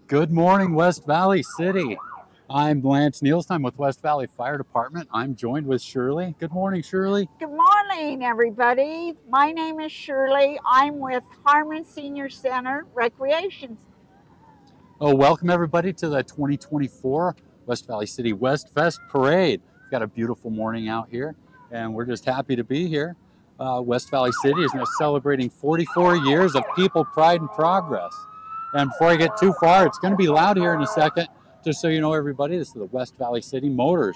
Good morning, West Valley City. I'm Lance Nielsen with West Valley Fire Department. I'm joined with Shirley. Good morning, Shirley. Good morning, everybody. My name is Shirley. I'm with Harmon Senior Center Recreation. Oh, welcome everybody to the 2024 West Valley City WestFest Parade. We've got a beautiful morning out here, and we're just happy to be here. West Valley City is now celebrating 44 years of people, pride, and progress. And before I get too far, it's going to be loud here in a second. Just so you know, everybody, this is the West Valley City Motors.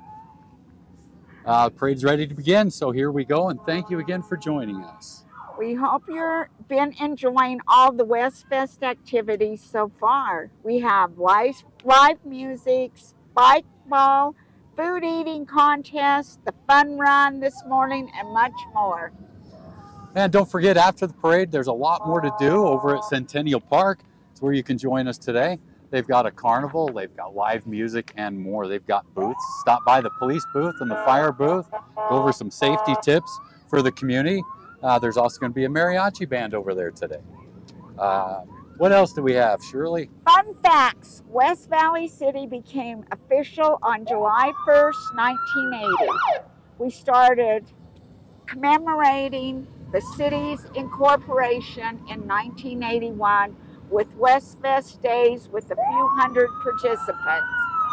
Parade's ready to begin, so here we go, and thank you again for joining us. We hope you've been enjoying all the WestFest activities so far. We have live music, spike ball, food eating contest, the fun run this morning, and much more. And don't forget, after the parade, there's a lot more to do over at Centennial Park. It's where you can join us today. They've got a carnival, they've got live music and more. They've got booths. Stop by the police booth and the fire booth. Go over some safety tips for the community. There's also going to be a mariachi band over there today. What else do we have, Shirley? Fun facts. West Valley City became official on July 1st, 1980. We started commemorating the city's incorporation in 1981 with WestFest Days with a few hundred participants.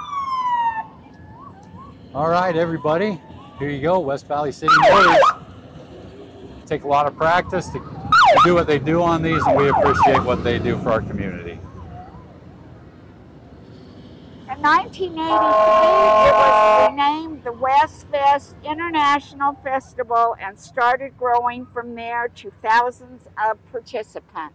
All right, everybody. Here you go, West Valley City Motors. Take a lot of practice to do what they do on these, and we appreciate what they do for our community. In 1983, it was renamed the WestFest International Festival and started growing from there to thousands of participants.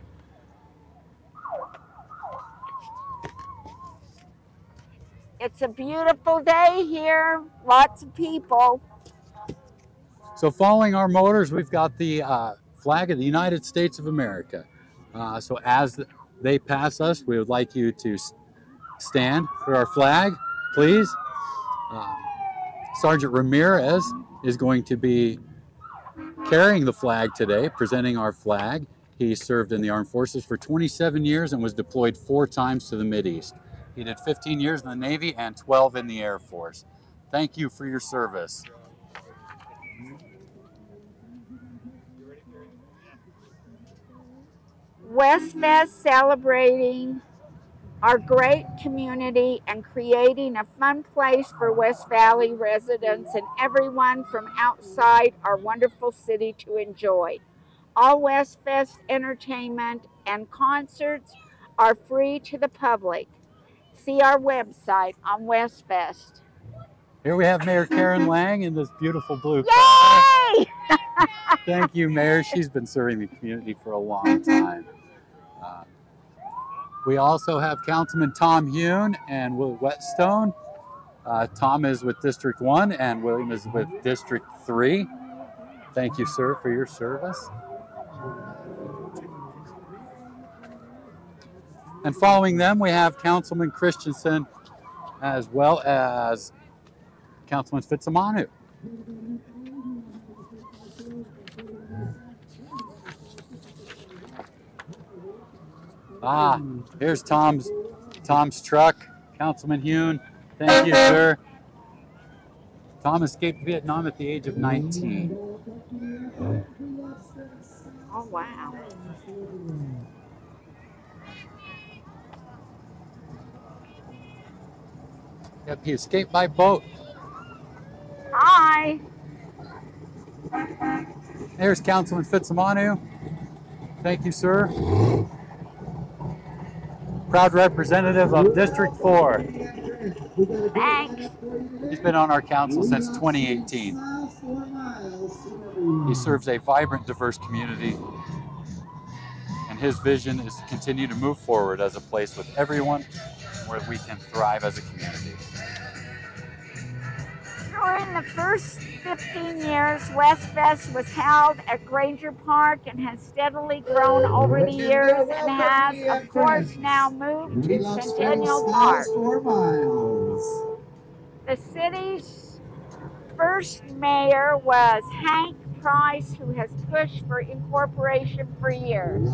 It's a beautiful day here, lots of people. So following our motors, we've got the flag of the United States of America. So as they pass us, we would like you to stand for our flag, please. Sergeant Ramirez is going to be carrying the flag today, presenting our flag. He served in the Armed Forces for 27 years and was deployed 4 times to the Mideast. He did 15 years in the Navy and 12 in the Air Force. Thank you for your service. WestFest celebrating our great community and creating a fun place for West Valley residents and everyone from outside our wonderful city to enjoy. All WestFest entertainment and concerts are free to the public. See our website on WestFest. Here we have Mayor Karen Lang in this beautiful blue car. Yay! Thank you, Mayor. She's been serving the community for a long time. We also have Councilman Tom Hune and Will Whetstone. Tom is with District 1 and William is with District 3. Thank you, sir, for your service. And following them, we have Councilman Christensen as well as Councilman Fitzamanu. Here's Tom's truck. Councilman Hune, thank you, sir. Tom escaped Vietnam at the age of 19. Oh, wow. Yep, he escaped by boat. Hi. There's Councilman Fitzamanu. Thank you, sir. Proud representative of District 4. Thanks. He's been on our council since 2018. He serves a vibrant, diverse community, and his vision is to continue to move forward as a place with everyone where we can thrive as a community. During the first 15 years, WestFest was held at Granger Park and has steadily grown over the years and has, of course, now moved to Centennial Park. The city's first mayor was Hank Price, who has pushed for incorporation for years.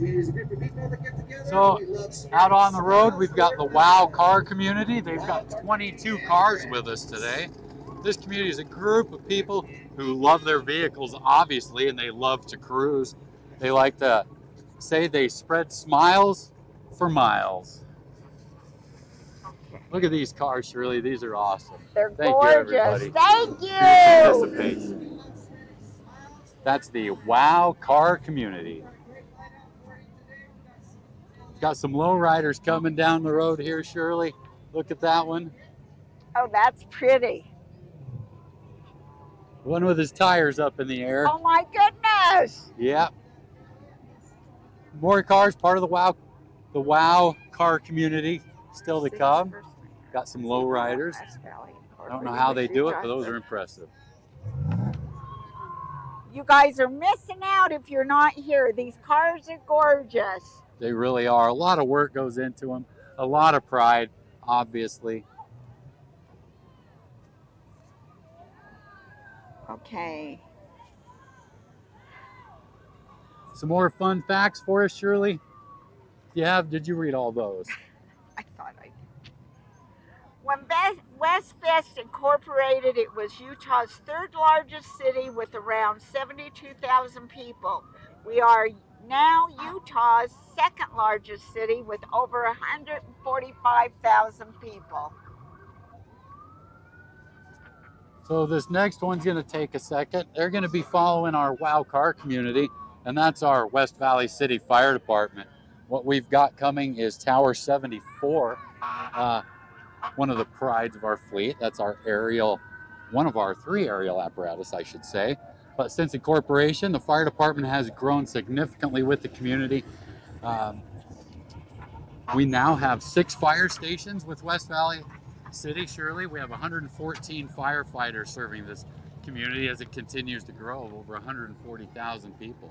So out on the road, we've got the WOW car community. They've got 22 cars with us today. This community is a group of people who love their vehicles, obviously, and they love to cruise. They like to say they spread smiles for miles. Okay. Look at these cars, Shirley. These are awesome. They're Thank gorgeous. you, everybody. Thank Who you. participates. That's the WOW car community. Got some lowriders coming down the road here, Shirley. Look at that one. Oh, that's pretty. One with his tires up in the air. Oh my goodness. Yep. More cars, part of the WOW car community still to come. Got some lowriders. I don't know how they do it, but those are impressive. You guys are missing out if you're not here. These cars are gorgeous. They really are. A lot of work goes into them. A lot of pride, obviously. Okay. Some more fun facts for us, Shirley? Did you read all those? I thought I did. When WestFest Incorporated, it was Utah's third largest city with around 72,000 people. We are now Utah's second largest city with over 145,000 people. So this next one's going to take a second. They're going to be following our WOW car community, and that's our West Valley City Fire Department. What we've got coming is Tower 74, one of the prides of our fleet. That's our aerial, one of our 3 aerial apparatus, I should say. But since incorporation, the fire department has grown significantly with the community. We now have 6 fire stations with West Valley City, Shirley. We have 114 firefighters serving this community as it continues to grow, over 140,000 people.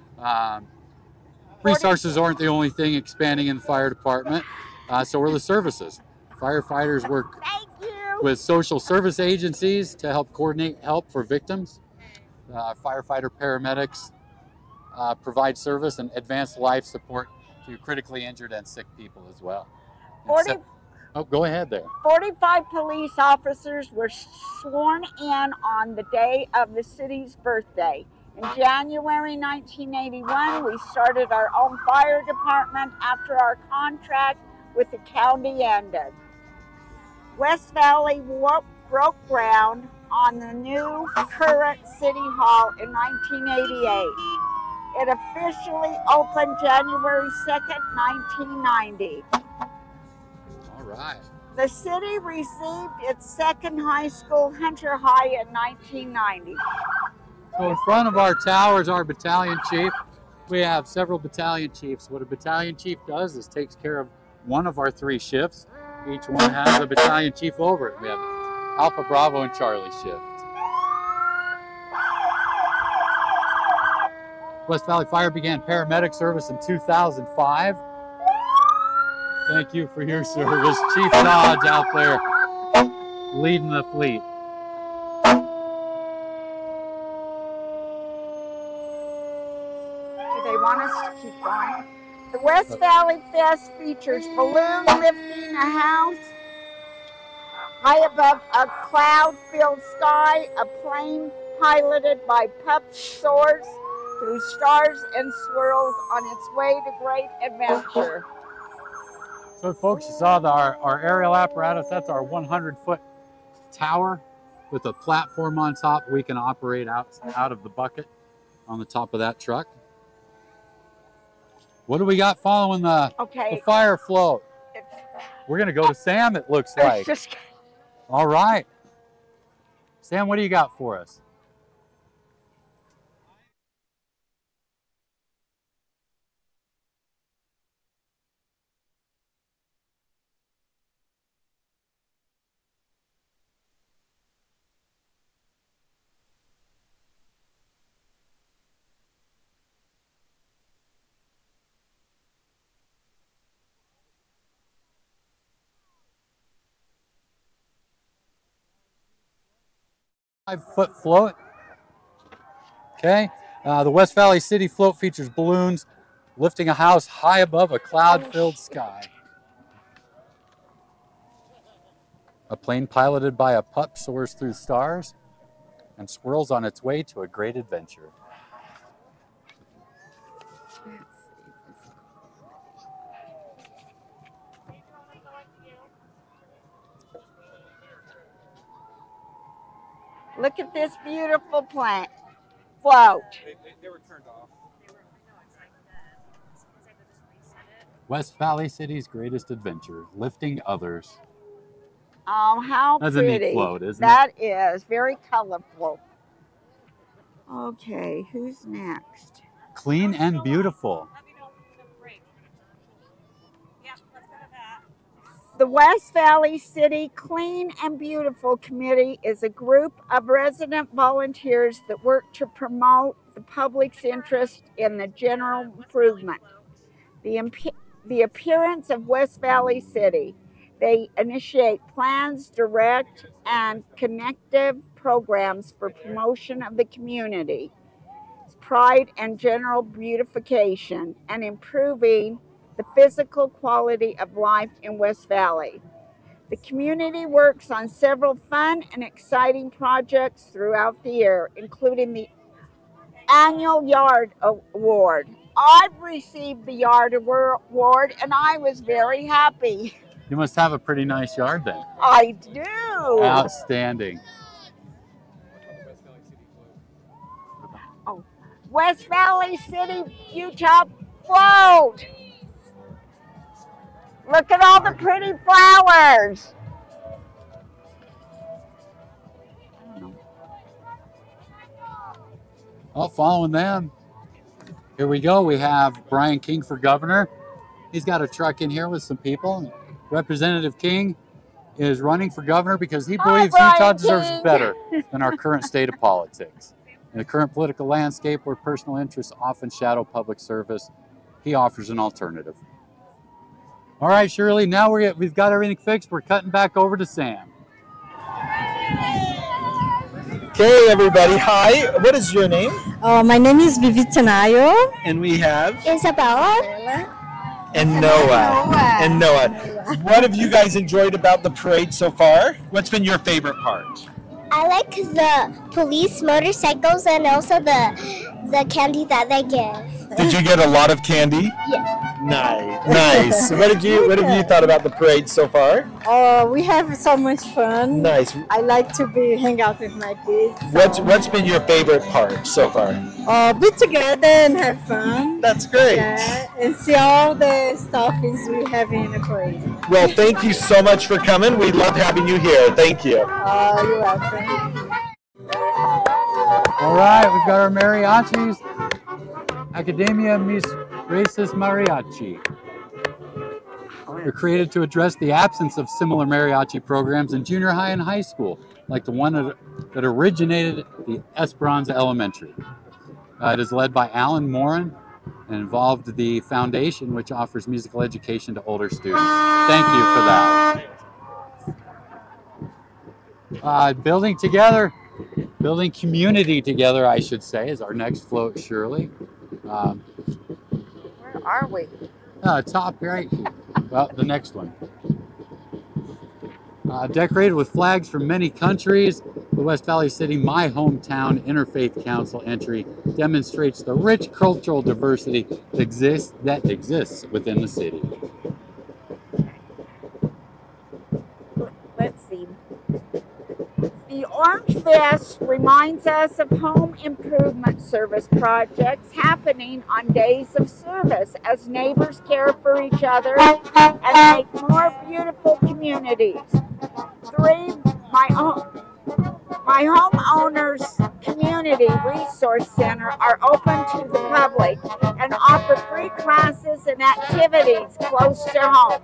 Resources aren't the only thing expanding in the fire department, so are the services. Firefighters work with social service agencies to help coordinate help for victims. Firefighter paramedics provide service and advanced life support to critically injured and sick people as well. Oh, go ahead there. 45 police officers were sworn in on the day of the city's birthday. In January 1981, we started our own fire department after our contract with the county ended. West Valley broke ground on the new current City Hall in 1988. It officially opened January 2nd, 1990. All right. The city received its second high school, Hunter High, in 1990. So in front of our tower is our battalion chief. We have several battalion chiefs. What a battalion chief does is takes care of one of our 3 shifts. Each one has a battalion chief over it. We have Alpha, Bravo, and Charlie shift. West Valley Fire began paramedic service in 2005. Thank you for your service. Chief Dodge out there leading the fleet. Do they want us to keep going? The West Valley Fest features balloon lifting a house high above a cloud-filled sky, a plane piloted by pup soars through stars and swirls on its way to great adventure. So folks, you saw our aerial apparatus. That's our 100-foot tower with a platform on top. We can operate out of the bucket on the top of that truck. What do we got following the fire float? We're going to go to Sam, it looks like. All right. Sam, what do you got for us? Five-foot float. Okay, the West Valley City float features balloons lifting a house high above a cloud-filled sky. A plane piloted by a pup soars through stars and swirls on its way to a great adventure. Look at this beautiful plant float. They were turned off. West Valley City's greatest adventure, lifting others. Oh, how That's pretty. a neat float, isn't it? That is very colorful. Okay, who's next? Clean and beautiful. The West Valley City Clean and Beautiful Committee is a group of resident volunteers that work to promote the public's interest in the general improvement, the appearance of West Valley City. They initiate plans, direct, and connective programs for promotion of the community, pride and general beautification, and improving the physical quality of life in West Valley. The community works on several fun and exciting projects throughout the year, including the annual Yard Award. I've received the Yard Award and I was very happy. You must have a pretty nice yard then. I do. Outstanding. Oh, West Valley City, Utah float. Look at all the pretty flowers. Oh, following them. Here we go. We have Brian King for governor. He's got a truck in here with some people. Representative King is running for governor because he believes Utah deserves better than our current state of politics. In the current political landscape where personal interests often shadow public service, he offers an alternative. All right, Shirley, now we've got everything fixed. We're cutting back over to Sam. Okay, everybody. Hi. What is your name? My name is Vivi Tenayo. And we have Isabella. and Noah. And Noah. What have you guys enjoyed about the parade so far? What's been your favorite part? I like the police motorcycles and also the candy that they give. Did you get a lot of candy? Yeah. Nice. What have you thought about the parade so far? We have so much fun. Nice. I like to hang out with my kids. What's been your favorite part so far? Be together and have fun. That's great. Yeah, and see all the stuff we have in the parade. Well, thank you so much for coming. We love having you here. Thank you. You're welcome. All right, we've got our mariachis. Academia Mis Races Mariachi. They're created to address the absence of similar mariachi programs in junior high and high school, like the one that originated at the Esperanza Elementary. It is led by Alan Morin and involved the foundation, which offers musical education to older students. Thank you for that. Building community together, I should say, is our next float, Shirley. Where are we? Top right here. Well, the next one. Decorated with flags from many countries, the West Valley City My Hometown Interfaith Council entry demonstrates the rich cultural diversity that exists within the city. Let's see. The Orange Fest reminds us of home improvement service projects happening on days of service as neighbors care for each other and make more beautiful communities. 3, my homeowners community resource center are open to the public and offer free classes and activities close to home.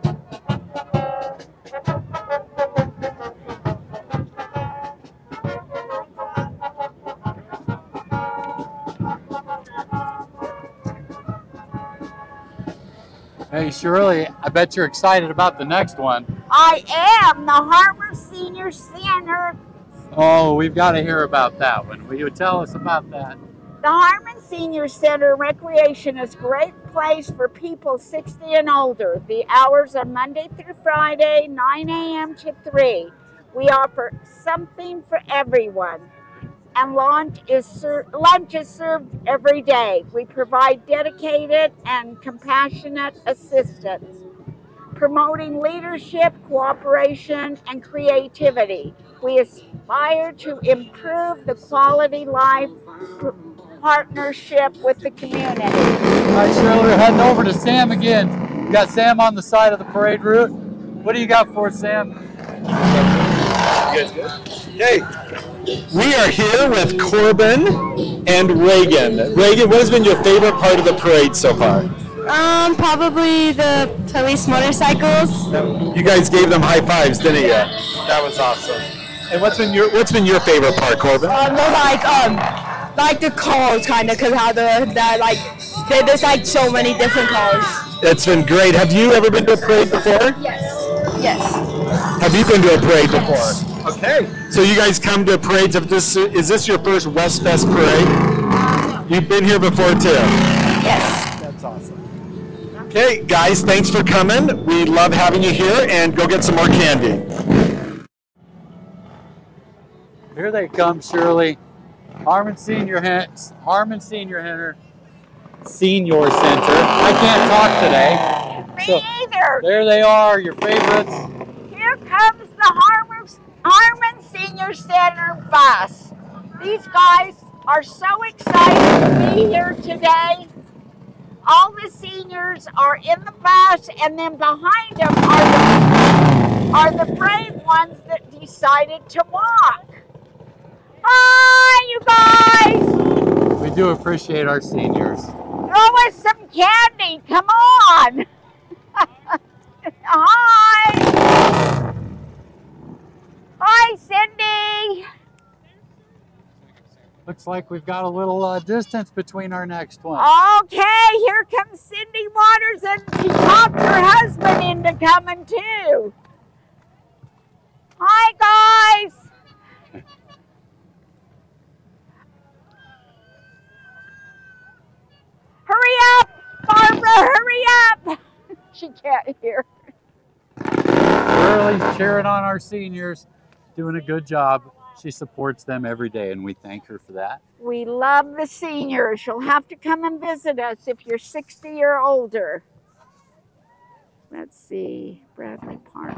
Hey Shirley, I bet you're excited about the next one. I am the Harbor Senior Center. Oh, we've got to hear about that one. Will you tell us about that? The Harmon Senior Center Recreation is a great place for people 60 and older. The hours are Monday through Friday, 9 a.m. to 3. We offer something for everyone, and lunch is served every day. We provide dedicated and compassionate assistance, promoting leadership, cooperation, and creativity. We aspire to improve the quality life partnership with the community. All right, Shirley, we're heading over to Sam again. We got Sam on the side of the parade route. What do you got for us, Sam? Okay, we are here with Corbin and Reagan. Reagan, what has been your favorite part of the parade so far? Probably the police motorcycles. You guys gave them high fives, didn't you? That was awesome. And what's been your favorite part, Corbin? Like the cars, kind of, because how there's like so many different cars. It's been great. Have you ever been to a parade before? Yes. Have you been to a parade before? Okay. So you guys come to parades. Is this your first WestFest parade? You've been here before too? Yes. That's awesome. Okay, guys, thanks for coming. We love having you here, and go get some more candy. Here they come, Shirley. Harmon Senior Center. I can't talk today. Me either. There they are, your favorites. Here comes the Harmon Senior Center bus. These guys are so excited to be here today. All the seniors are in the bus, and then behind them are the brave ones that decided to walk. Hi, you guys! We do appreciate our seniors. Throw us some candy, come on! Hi! Hi, Cindy! Looks like we've got a little distance between our next one. Okay, here comes Cindy Waters, and she talked her husband into coming too. Hi, guys! Hurry up, Barbara, hurry up! She can't hear. Shirley's cheering on our seniors, doing a good job. She supports them every day, and we thank her for that. We love the seniors. You'll have to come and visit us if you're 60 or older. Let's see, Bradley Park.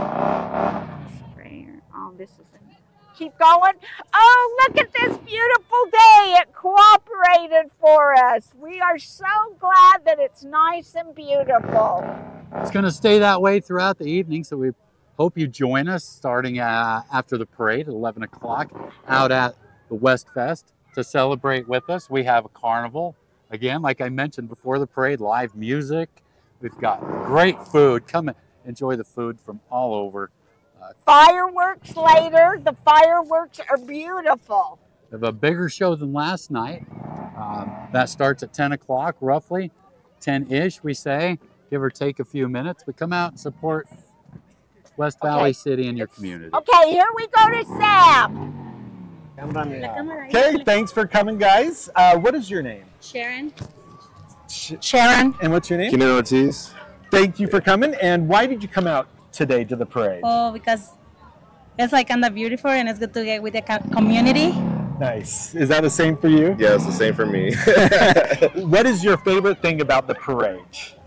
Oh, this is keep going. Oh, look at this beautiful day. It cooperated for us. We are so glad that it's nice and beautiful. It's going to stay that way throughout the evening, so we hope you join us starting after the parade at 11 o'clock out at the WestFest to celebrate with us. We have a carnival. Again, like I mentioned before the parade, live music. We've got great food. Come and enjoy the food from all over. Fireworks later. The fireworks are beautiful. We have a bigger show than last night. That starts at 10 o'clock, roughly 10-ish, we say, give or take a few minutes. We come out and support West Valley City and your community. Okay, here we go to Sam. Okay, thanks for coming, guys. What is your name? Sharon. Sharon. And what's your name? Keenan Ortiz. Thank you for coming. And why did you come out today to the parade? Oh, because it's like kind of beautiful and it's good to get with the community. Nice. Is that the same for you? Yeah, it's the same for me. What is your favorite thing about the parade?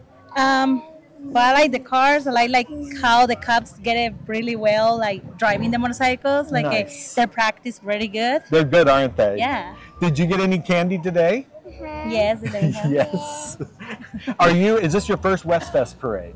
Well, I like the cars. I like how the cops get it really well, like driving the motorcycles. Like Nice. they practice really good. They're good, aren't they? Yeah. Did you get any candy today? Yes. They have. Yes. Is this your first WestFest parade?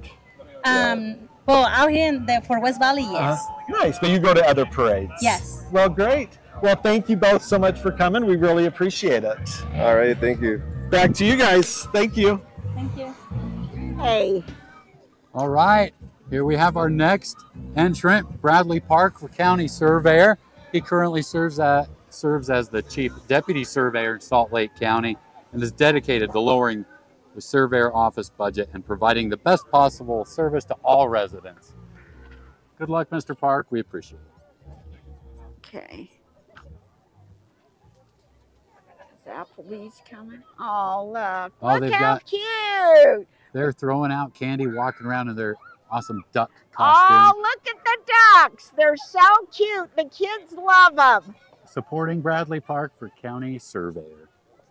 Well, out here for West Valley, yes. Nice, but you go to other parades? Yes. Well, great. Well, thank you both so much for coming. We really appreciate it. All right, thank you. Back to you guys. Thank you. Thank you. Hey. All right, here we have our next entrant, Bradley Park, County Surveyor. He currently serves as the Chief Deputy Surveyor in Salt Lake County and is dedicated to lowering the Surveyor Office budget and providing the best possible service to all residents. Good luck, Mr. Park. We appreciate it. Okay. Is that Applebee's coming. Oh, look. Oh, Look how cute. They're throwing out candy, walking around in their awesome duck Oh, costume. look at the ducks. They're so cute. The kids love them. Supporting Bradley Park for County Surveyor.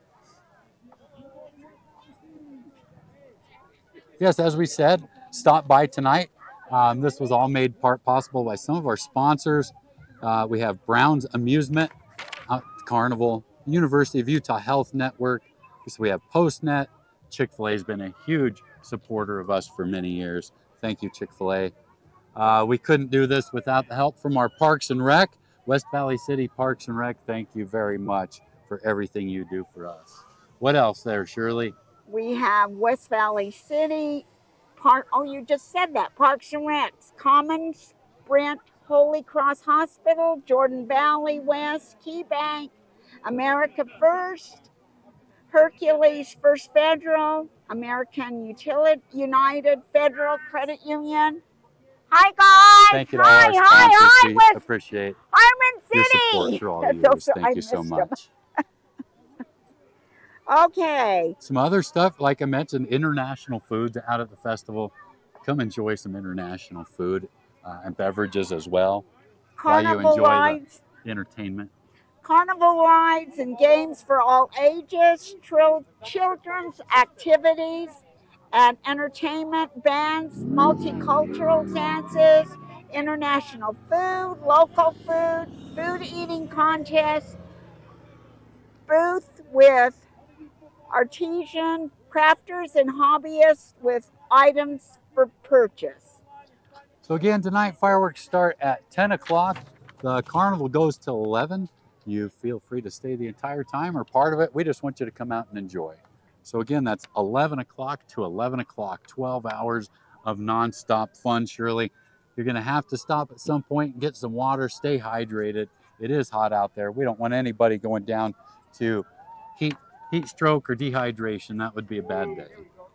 Yes, as we said, stop by tonight. This was all made part possible by some of our sponsors. We have Brown's Amusement, Carnival, University of Utah Health Network. So we have PostNet. Chick-fil-A has been a huge supporter of us for many years. Thank you, Chick-fil-A. We couldn't do this without the help from our Parks and Rec. West Valley City Parks and Rec, thank you very much for everything you do for us. What else there, Shirley? We have West Valley City Park. Oh, you just said that. Parks and Recs, Commons, Brent, Holy Cross Hospital, Jordan Valley West, Key Bank, America First, Hercules First Federal, American United Federal Credit Union. Hi, guys. Thank you to all our sponsors. We appreciate Harmon City. your support through all the years. Thank you so much. Okay. Some other stuff, like I mentioned, international foods out at the festival. Come enjoy some international food and beverages as well. Carnival while you enjoy rides. The entertainment. Carnival rides and games for all ages, children's activities and entertainment, bands, multicultural dances, international food, local food, food eating contests, booth with artisan crafters and hobbyists with items for purchase. So again, tonight fireworks start at 10 o'clock. The carnival goes till 11. You feel free to stay the entire time or part of it. We just want you to come out and enjoy. So again, that's 11 o'clock to 11 o'clock, 12 hours of nonstop fun, Shirley. You're gonna have to stop at some point and get some water, stay hydrated. It is hot out there. We don't want anybody going down to heat stroke or dehydration. That would be a bad day.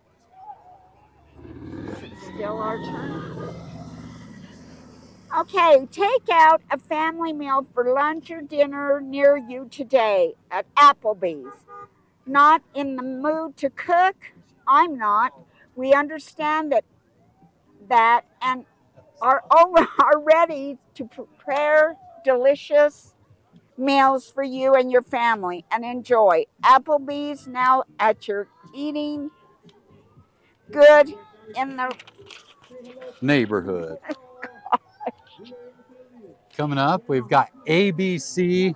Still our turn. Okay, take out a family meal for lunch or dinner near you today at Applebee's. Not in the mood to cook? I'm not. We understand that and are ready to prepare delicious meals for you and your family and enjoy. Applebee's now at your eating good in the neighborhood. Coming up, we've got ABC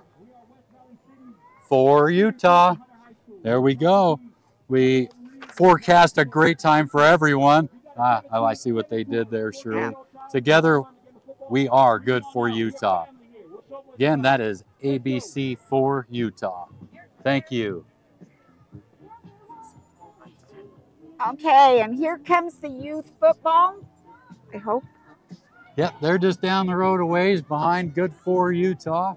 for Utah. There we go. We forecast a great time for everyone. I see what they did there, Shirley. Together, we are good for Utah. Again, that is ABC for Utah. Thank you. Okay, and here comes the youth football, I hope. Yep, they're just down the road a ways behind Good for Utah.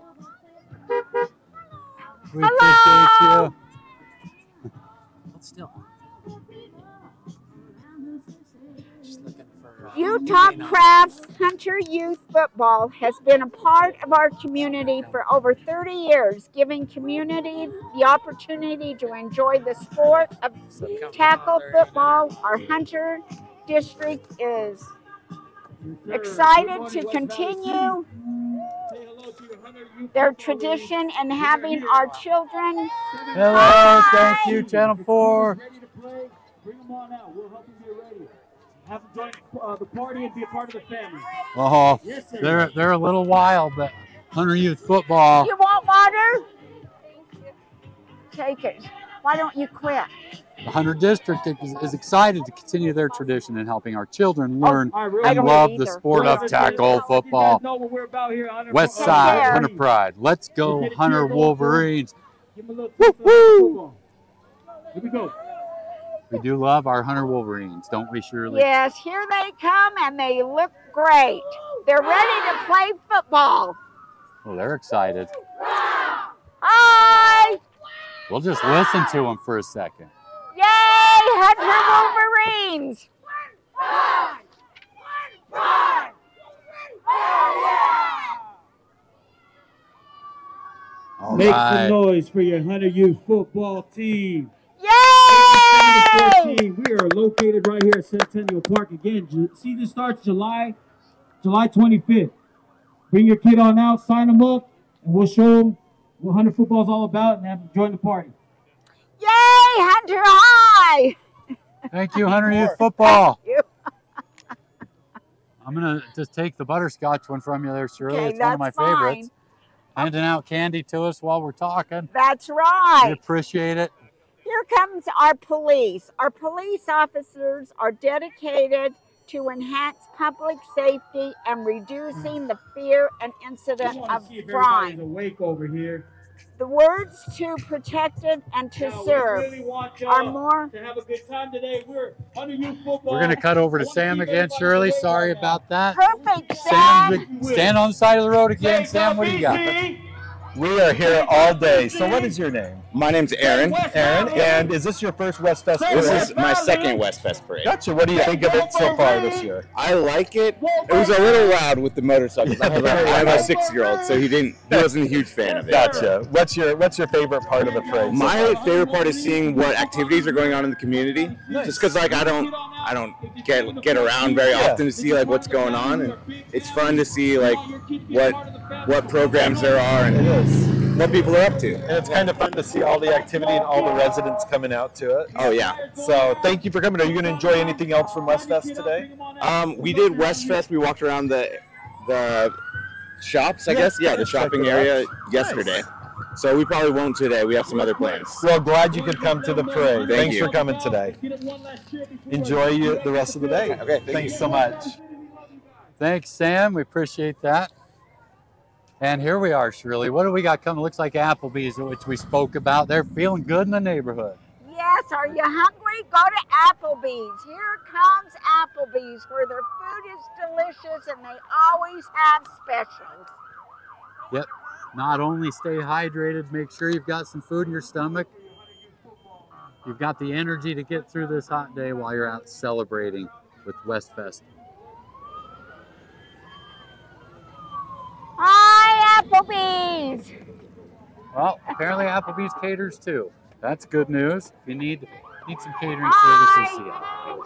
We appreciate you. Still. Utah Crafts Hunter Youth Football has been a part of our community for over 30 years, giving communities the opportunity to enjoy the sport of tackle football. Our Hunter district is excited to continue their tradition and having our children. Hello, thank you, Channel 4. Bring them on out. We'll help you get ready. Have them join the party and be a part of the family. Oh, yes, they're a little wild, but Hunter Youth Football. You want water? Take it. Why don't you quit? The Hunter District is excited to continue their tradition in helping our children learn and love the sport of tackle football. West Side, Hunter Pride. Let's go, Hunter Wolverines. Woo-hoo! Here we go. We do love our Hunter Wolverines, don't we, Shirley? Yes, here they come, and they look great. They're ready to play football. Well, they're excited. Hi! We'll just listen to them for a second. Yay, Hunter Wolverines! Make right. some noise for your Hunter Youth football team. Yay! We are located right here at Centennial Park. Again, season starts July 25th. Bring your kid on out, sign them up, and we'll show them what Hunter football is all about and have them join the party. Yay, Hunter High! Thank you, Hunter Youth Football. Thank you. I'm going to just take the butterscotch one from you there, Shirley. Okay, it's one of my that's fine. favorites. Handing out candy to us while we're talking. That's We right. appreciate it. Here comes our police. Our police officers are dedicated to enhance public safety and reducing the fear and incident of crime. Awake over here. The words to protected and to serve We really want are y'all more. to have a good time today. We're Hunter Youth football. We're going to cut over to Sam again, Shirley. Sorry about that. Perfect, Sam, Sam. stand on the side of the road again. Sam, what do you got? We are here all day. So what is your name? My name's Aaron. Aaron, and is this your first WestFest Parade? This is my second WestFest Parade. Gotcha. What do you think of it so far this year? I like it. It was a little loud with the motorcycles. I have a 6-year-old, so he wasn't a huge fan of it. Gotcha. What's your favorite part of the parade? My favorite part is seeing what activities are going on in the community. Nice. Just because I don't get around very often to see like what's going on, and it's fun to see like what programs there are and what people are up to. And it's kind of fun to see all the activity and all the residents coming out to it. Oh yeah. So thank you for coming. Are you going to enjoy anything else from WestFest today? We did WestFest. We walked around the shops, I guess. Yeah, the shopping area yesterday. So we probably won't today. We have some other plans. Well, glad you could come to the parade. Thanks you. for coming today. Enjoy the rest of the day. Okay, Thanks so much. Thanks, Sam. We appreciate that. And here we are, Shirley. What do we got coming? Looks like Applebee's, which we spoke about. They're feeling good in the neighborhood. Yes, are you hungry? Go to Applebee's. Here comes Applebee's, where their food is delicious and they always have specials. Yep. Not only stay hydrated, make sure you've got some food in your stomach. You've got the energy to get through this hot day while you're out celebrating with WestFest. Hi, Applebee's. Well, apparently Applebee's caters too. That's good news. If you need some catering Hi. services, see Applebee's.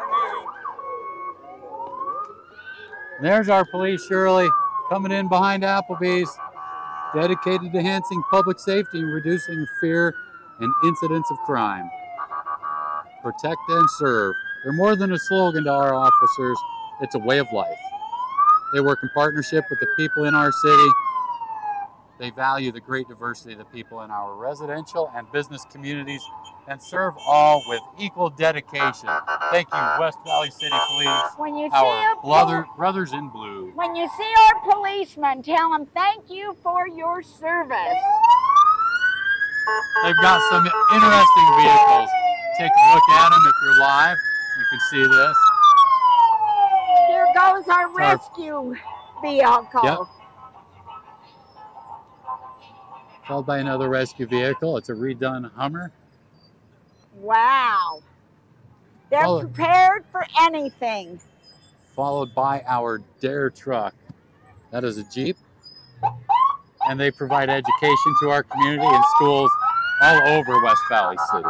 There's our police, Shirley, coming in behind Applebee's, dedicated to enhancing public safety and reducing fear and incidents of crime. Protect and serve. They're more than a slogan to our officers. It's a way of life. They work in partnership with the people in our city. They value the great diversity of the people in our residential and business communities and serve all with equal dedication. Thank you, West Valley City Police, When you see our brothers in blue. When you see our policemen, tell them thank you for your service. They've got some interesting vehicles. Take a look at them if you're live. You can see this. Here goes our rescue vehicle. Yep. Followed by another rescue vehicle. It's a redone Hummer. Wow. They're prepared for anything. Followed by our Dare truck. That is a Jeep. And they provide education to our community and schools all over West Valley City.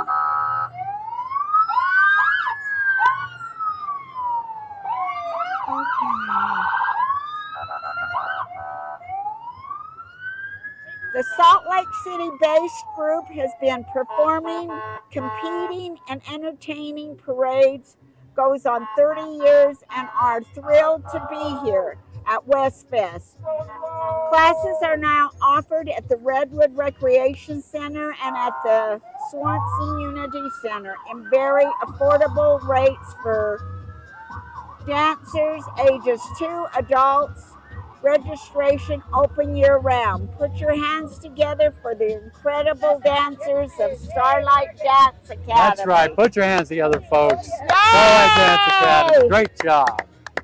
The Salt Lake City-based group has been performing, competing, and entertaining parades, goes on 30 years, and are thrilled to be here at WestFest. Classes are now offered at the Redwood Recreation Center and at the Swanson Unity Center in very affordable rates for dancers ages 2 adults. Registration open year-round. Put your hands together for the incredible dancers of Starlight Dance Academy. That's right. Put your hands together, folks. Yay! Starlight Dance Academy. Great job.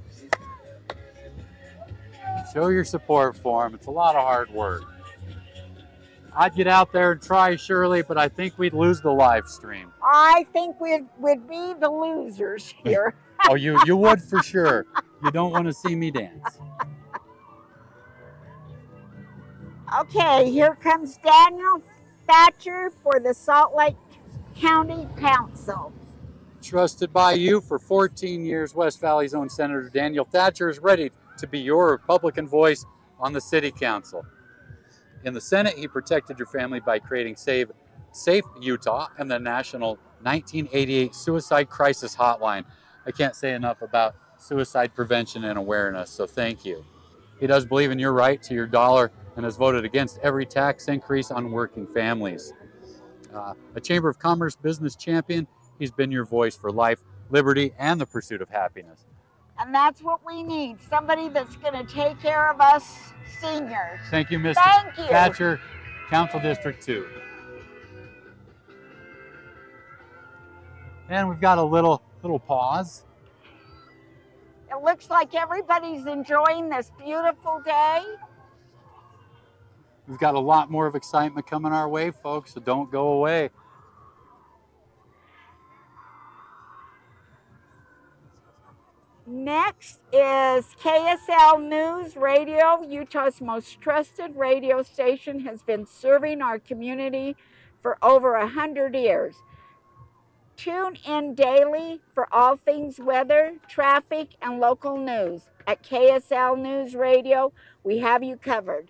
Show your support for them. It's a lot of hard work. I'd get out there and try, Shirley, but I think we'd lose the live stream. I think we'd be the losers here. Oh, you would for sure. You don't want to see me dance. Okay, here comes Daniel Thatcher for the Salt Lake County Council. Trusted by you for 14 years, West Valley's own Senator Daniel Thatcher is ready to be your Republican voice on the City Council. In the Senate, he protected your family by creating Safe Utah and the national 1988 Suicide Crisis Hotline. I can't say enough about suicide prevention and awareness, so thank you. He does believe in your right to your dollar and has voted against every tax increase on working families. A Chamber of Commerce business champion, he's been your voice for life, liberty, and the pursuit of happiness. And that's what we need, somebody that's going to take care of us seniors. Thank you, Mr. Thank you. Thatcher, Council District 2. And we've got a little pause. It looks like everybody's enjoying this beautiful day. We've got a lot more of excitement coming our way, folks, so don't go away. Next is KSL News Radio, Utah's most trusted radio station, has been serving our community for over 100 years. Tune in daily for all things weather, traffic, and local news. At KSL News Radio, we have you covered.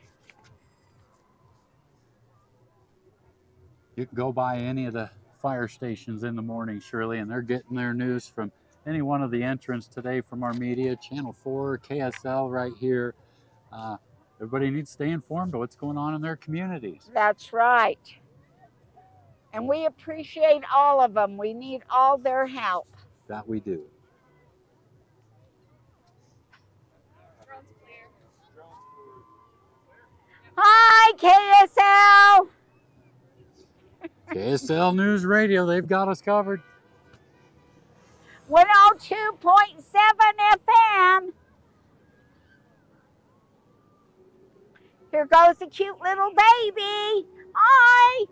You can go by any of the fire stations in the morning, Shirley, and they're getting their news from any one of the entrants today from our media, Channel 4, KSL right here. Everybody needs to stay informed of what's going on in their communities. That's right. And we appreciate all of them. We need all their help. That we do. Hi, KSL! KSL News Radio, they've got us covered. 102.7 FM. Here goes the cute little baby. Hi.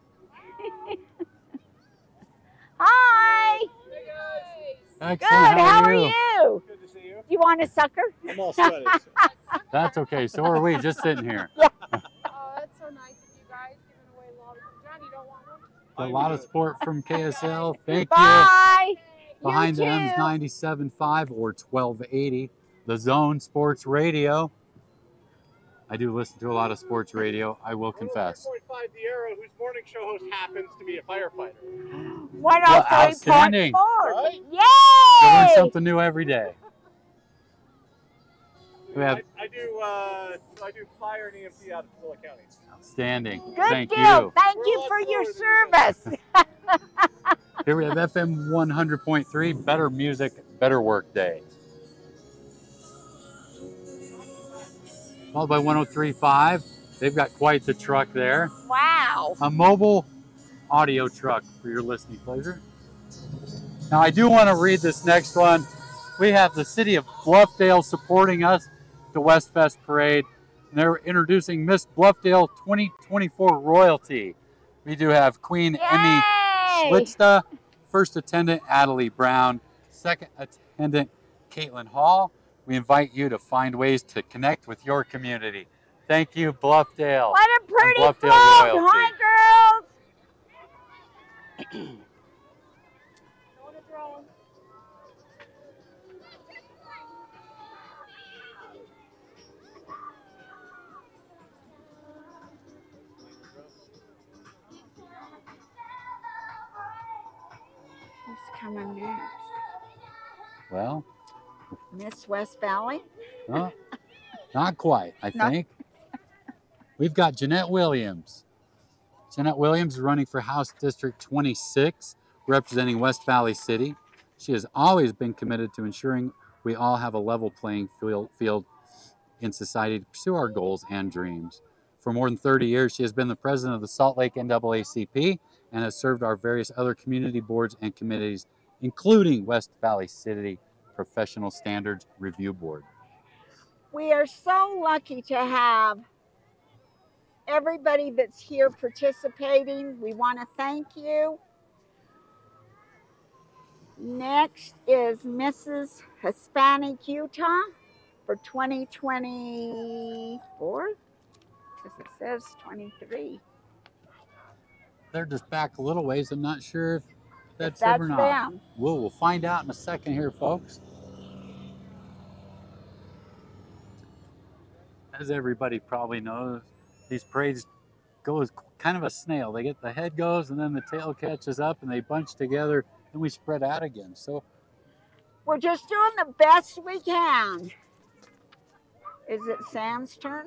Hi. Excellent. Good. How are you? Good to see you. You want a sucker? I'm all sweaty. That's okay. So are we, just sitting here. Yeah. Oh, that's so nice of you guys giving away lollipops. John, you don't want one? A lot of support from KSL. Thank you. Bye. Behind You the M's too. 97.5 or 1280, The Zone Sports Radio. I do listen to a lot of sports radio, I will confess. 104.5 The Arrow, whose morning show host happens to be a firefighter. 103.4. outstanding. Right? You learn Yay! something new every day. We have I do fire and EMT out of Philly County. outstanding. Good Thank deal. you. Thank We're a you lot for your slower than service. Here we have FM 100.3, Better Music, Better Work Day. Followed by 103.5. They've got quite the truck there. Wow. A mobile audio truck for your listening pleasure. Now I do want to read this next one. We have the city of Bluffdale supporting us at the WestFest Parade. And they're introducing Miss Bluffdale 2024 royalty. We do have Queen Emmy Yay! Schlitzta, First Attendant Adelie Brown, Second Attendant Caitlin Hall. We invite you to find ways to connect with your community. Thank you, Bluffdale. What a pretty Bluffdale float. royalty. Hi, girls. Who's coming next? Well, Miss West Valley? not quite, I No. think. We've got Jeanette Williams. Jeanette Williams is running for House District 26, representing West Valley City. She has always been committed to ensuring we all have a level playing field in society to pursue our goals and dreams. For more than 30 years, she has been the president of the Salt Lake NAACP and has served our various other community boards and committees, including West Valley City Professional Standards Review Board. We are so lucky to have everybody that's here participating. We want to thank you. Next is Mrs. Hispanic Utah for 2024. Because it says 23. They're just back a little ways. I'm not sure if that's That's them or not. them. We'll find out in a second here, folks. As everybody probably knows, these parades go as kind of a snail. They get the head goes and then the tail catches up and they bunch together and we spread out again. So We're just doing the best we can. Is it Sam's turn?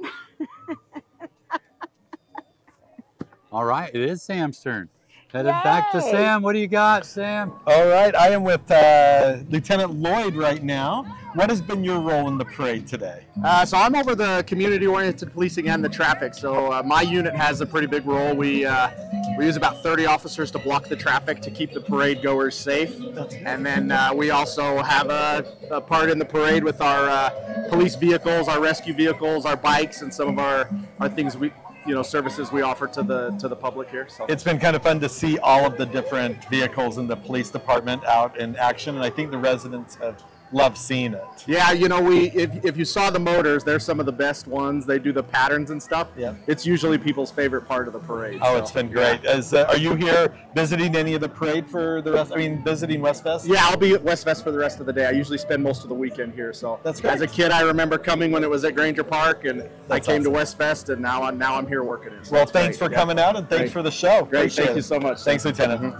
all right, it is Sam's turn. Headed back to Sam. What do you got, Sam? All right, I am with Lieutenant Lloyd right now. What has been your role in the parade today? So I'm over the community-oriented policing and the traffic. So my unit has a pretty big role. We use about 30 officers to block the traffic to keep the parade goers safe. And then we also have a part in the parade with our police vehicles, our rescue vehicles, our bikes, and some of our things services we offer to the public here. So it's been kind of fun to see all of the different vehicles in the police department out in action, and I think the residents have loved seeing it. Yeah, if you saw the motors, they're some of the best ones. They do the patterns and stuff. Yeah, it's usually people's favorite part of the parade. Oh, so it's been great. Yeah. Are you here visiting any of the parade for the rest? I mean, visiting WestFest? Yeah, I'll be at WestFest for the rest of the day. I usually spend most of the weekend here. So that's great. As a kid, I remember coming when it was at Granger Park, and I came to WestFest, and now I'm here working it. So well, thanks for coming out, and thanks for the show. Great, thank you so much. Thanks, Lieutenant.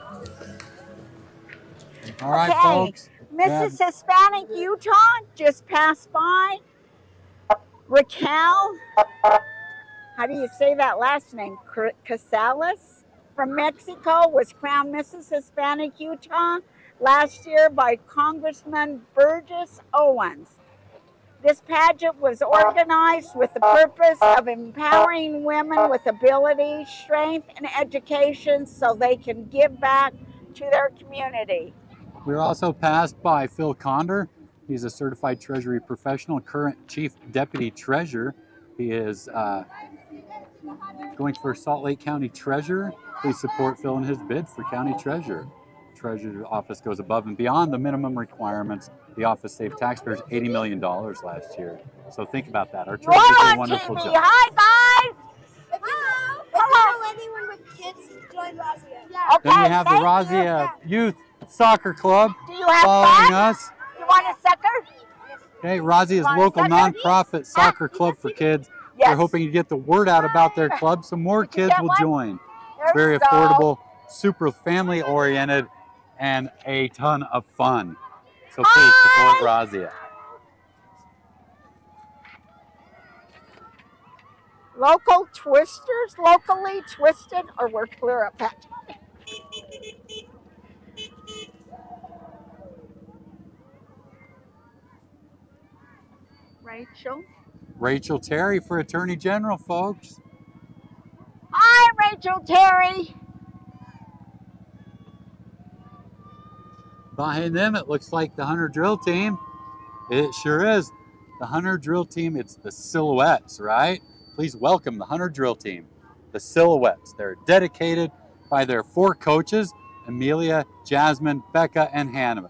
All right, folks. Mrs. Hispanic Utah just passed by. Raquel, how do you say that last name? Casales from Mexico was crowned Mrs. Hispanic Utah last year by Congressman Burgess Owens. This pageant was organized with the purpose of empowering women with ability, strength, and education so they can give back to their community. We were also passed by Phil Condor. He's a certified treasury professional, current chief deputy treasurer. He is going for Salt Lake County treasurer. Please support Phil in his bid for county treasurer. Treasurer's office goes above and beyond the minimum requirements. The office saved taxpayers $80 million last year. So think about that. Our treasurer did a wonderful job. Hi, guys. Hello. Anyone with kids join Razia. Yeah. Okay, then we have the Razia Youth Soccer Club have following fun? us. You want a sucker? Okay, Razia is a local nonprofit soccer club for kids. Yes. They're hoping to get the word out about their club so more kids will join. It's very There we affordable, super family oriented, and a ton of fun. So please support Razia. Local twisters, locally twisted, or we're clear up that. Rachel Terry for Attorney General, folks. Hi, Rachel Terry. Behind them, it looks like the Hunter Drill Team. It sure is. The Hunter Drill Team, it's the Silhouettes, right? Please welcome the Hunter Drill Team, the Silhouettes. They're dedicated by their 4 coaches, Amelia, Jasmine, Becca, and Hannah.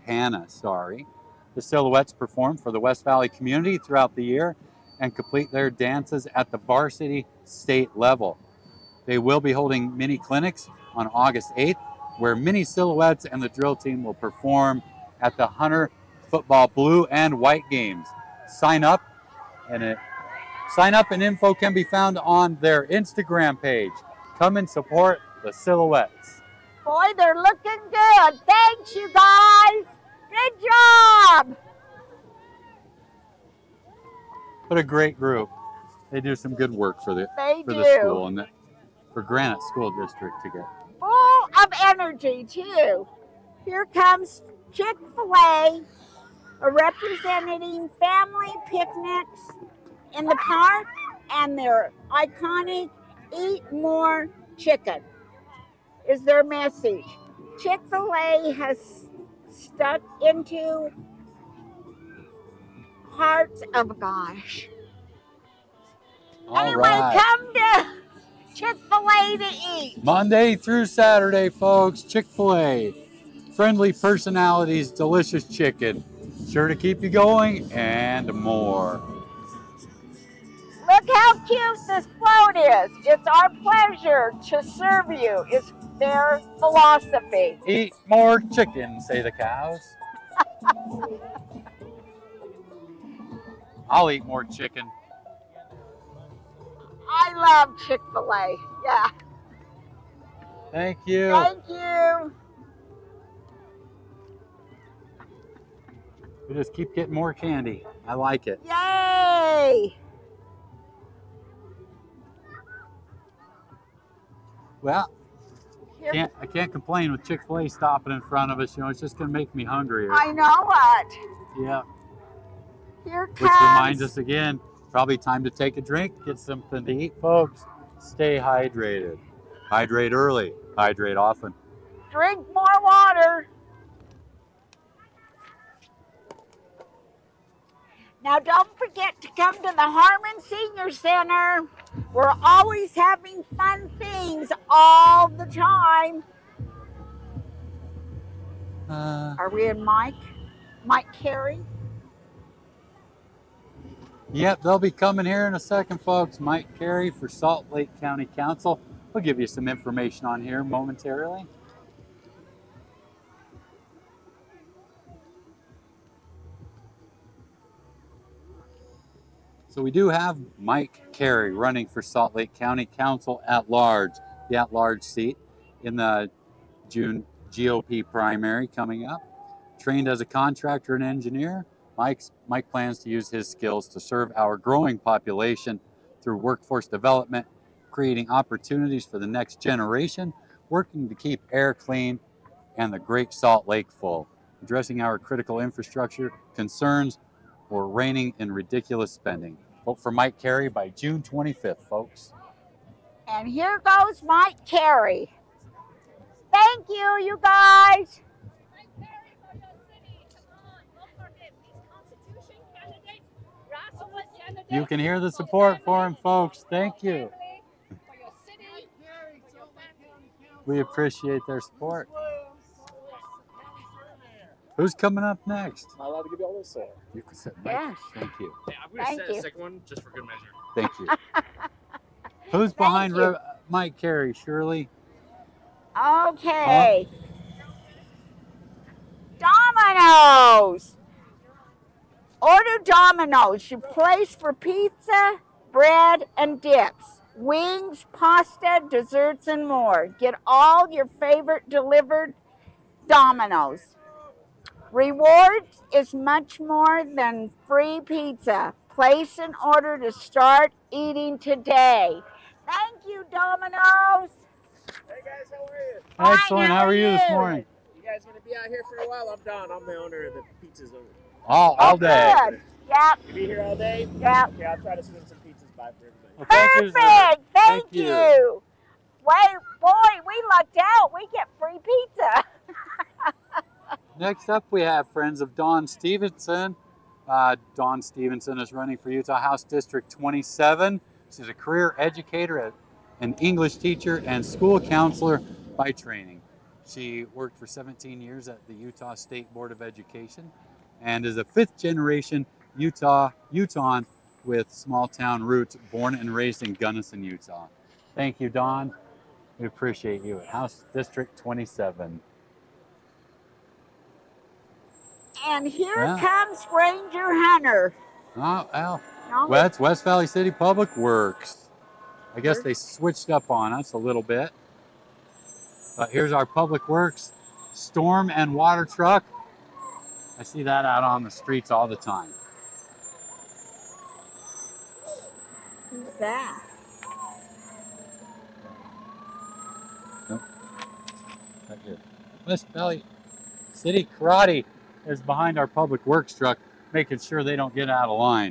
The Silhouettes perform for the West Valley community throughout the year and complete their dances at the varsity state level. They will be holding mini clinics on August 8th, where mini Silhouettes and the drill team will perform at the Hunter Football Blue and White Games. Sign up and info can be found on their Instagram page. Come and support the Silhouettes. Boy, they're looking good. Thanks, you guys. Good job. What a great group. They do some good work for the school and for Granite School District to get. Full of energy, too. Here comes Chick-fil-A, representing family picnics in the park and their iconic Eat More Chicken is their message. Chick-fil-A has stuck into hearts of gosh. Anyway, come to Chick-fil-A to eat. Monday through Saturday, folks, Chick-fil-A. Friendly personalities, delicious chicken. Sure to keep you going and more. Look how cute this float is. It's our pleasure to serve you. It's their philosophy. Eat more chicken, say the cows. I'll eat more chicken. I love Chick-fil-A. Yeah. Thank you. Thank you. We just keep getting more candy. I like it. Yay! Well, I can't complain with Chick-fil-A stopping in front of us. You know, it's just going to make me hungrier. I know what. Yeah. Here comes. Which reminds us again, probably time to take a drink, get something to eat, folks. Stay hydrated. Hydrate early. Hydrate often. Drink more water. Now don't forget to come to the Harmon Senior Center. We're always having fun things all the time. Are we in Mike Carey? Yep, they'll be coming here in a second, folks. Mike Carey for Salt Lake County Council. We'll give you some information on here momentarily. So we do have Mike Carey running for Salt Lake County Council at large, the at-large seat in the June GOP primary coming up. Trained as a contractor and engineer, Mike plans to use his skills to serve our growing population through workforce development, creating opportunities for the next generation, working to keep air clean and the Great Salt Lake full, addressing our critical infrastructure concerns, or reining in ridiculous spending. Vote for Mike Carey by June 25th, folks. And here goes Mike Carey. Thank you, you guys. Mike Carey for your city. Come on, don't forget these Constitution candidates, grassroots candidates. You can hear the support for him, folks. Thank you. For your city, for your family. We appreciate their support. Who's coming up next? Am I allowed to give you all this? Or? You can sit. Yes. Thank you. Hey, I'm going to set a second one just for good measure. Thank you. Who's behind Mike Carey, Shirley? Okay. Domino's. Order Domino's. You place for pizza, bread, and dips. Wings, pasta, desserts, and more. Get all your favorite delivered Domino's. Rewards is much more than free pizza. Place an order to start eating today. Thank you, Domino's. Hey guys, how are you? Excellent. How are you this morning? You guys going to be out here for a while? I'm Don. I'm the owner of the pizzas over. All day. Good. Yep. You be here all day? Yep. Okay, I'll try to swing some pizzas by for everybody. Well, thank you, Perfect. Thank you. you. Wait, boy, we lucked out. We get free pizza. Next up, we have friends of Dawn Stevenson. Dawn Stevenson is running for Utah House District 27. She's a career educator, an English teacher, and school counselor by training. She worked for 17 years at the Utah State Board of Education and is a fifth-generation Utahn with small-town roots, born and raised in Gunnison, Utah. Thank you, Dawn. We appreciate you at House District 27. And here comes Ranger Hunter. Oh, well, No? well, it's West Valley City Public Works. I guess they switched up on us a little bit. But here's our Public Works storm and water truck. I see that out on the streets all the time. Who's that? Nope. Right here. West Valley City Karate is behind our Public Works truck, making sure they don't get out of line.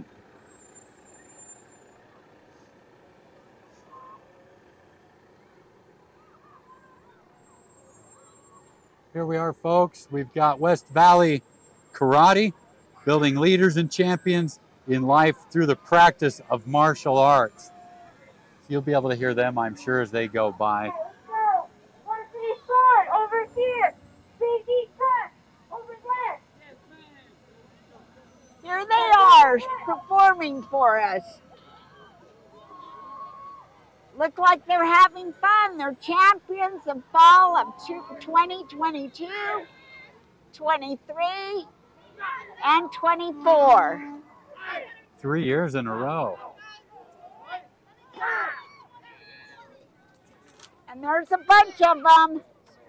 Here we are, folks. We've got West Valley Karate, building leaders and champions in life through the practice of martial arts. You'll be able to hear them, I'm sure, as they go by. Over here. Biggie cut. Over there. Here they are performing for us. Look like they're having fun. They're champions of fall of 2022, 23, and 24. 3 years in a row. And there's a bunch of them.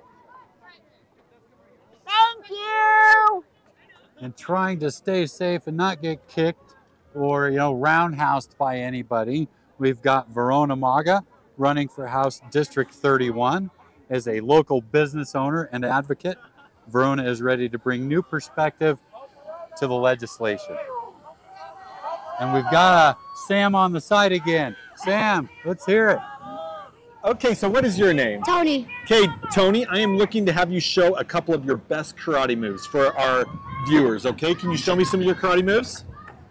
Thank you. And trying to stay safe and not get kicked or, roundhoused by anybody. We've got Verona Maga running for House District 31 as a local business owner and advocate. Verona is ready to bring new perspective to the legislation. And we've got Sam on the side again. Sam, let's hear it. Okay, so what is your name? Tony. Okay, Tony, I am looking to have you show a couple of your best karate moves for our viewers, okay? Can you show me some of your karate moves?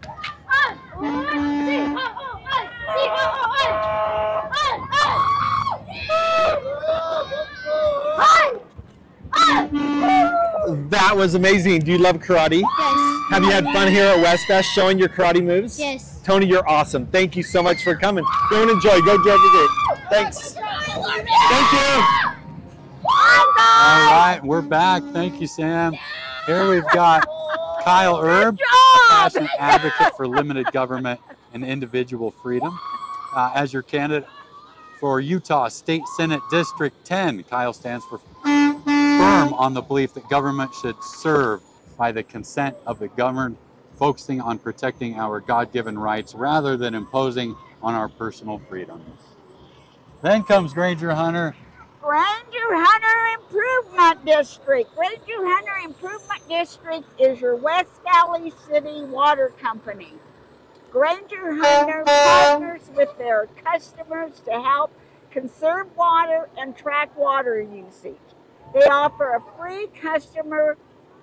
That was amazing. Do you love karate? Yes. Have you had fun here at WestFest showing your karate moves? Yes. Tony, you're awesome. Thank you so much for coming. Go and enjoy. Go drive the gate. Thanks. Thank you. All right, we're back. Thank you, Sam. Here we've got Kyle Erb, a passionate advocate for limited government and individual freedom. As your candidate for Utah State Senate District 10, Kyle stands for firm on the belief that government should serve by the consent of the governed, focusing on protecting our God-given rights rather than imposing on our personal freedoms. Then comes Granger Hunter. Granger Hunter Improvement District. Granger Hunter Improvement District is your West Valley City water company. Granger Hunter partners with their customers to help conserve water and track water usage. They offer a free customer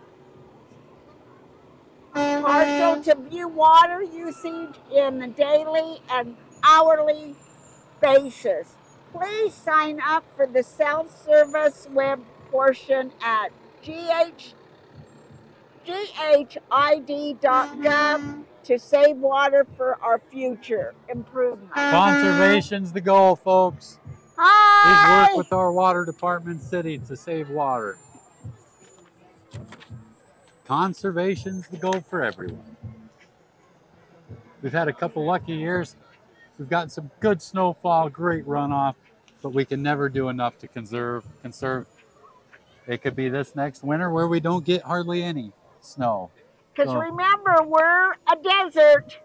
partial to view water usage in the daily and hourly basis. Please sign up for the self-service web portion at ghid.gov to save water for our future improvement. Conservation's the goal, folks. Hi. Please work with our water department city to save water. Conservation's the goal for everyone. We've had a couple lucky years. We've gotten some good snowfall, great runoff, but we can never do enough to conserve. It could be this next winter where we don't get hardly any snow. Because remember, we're a desert.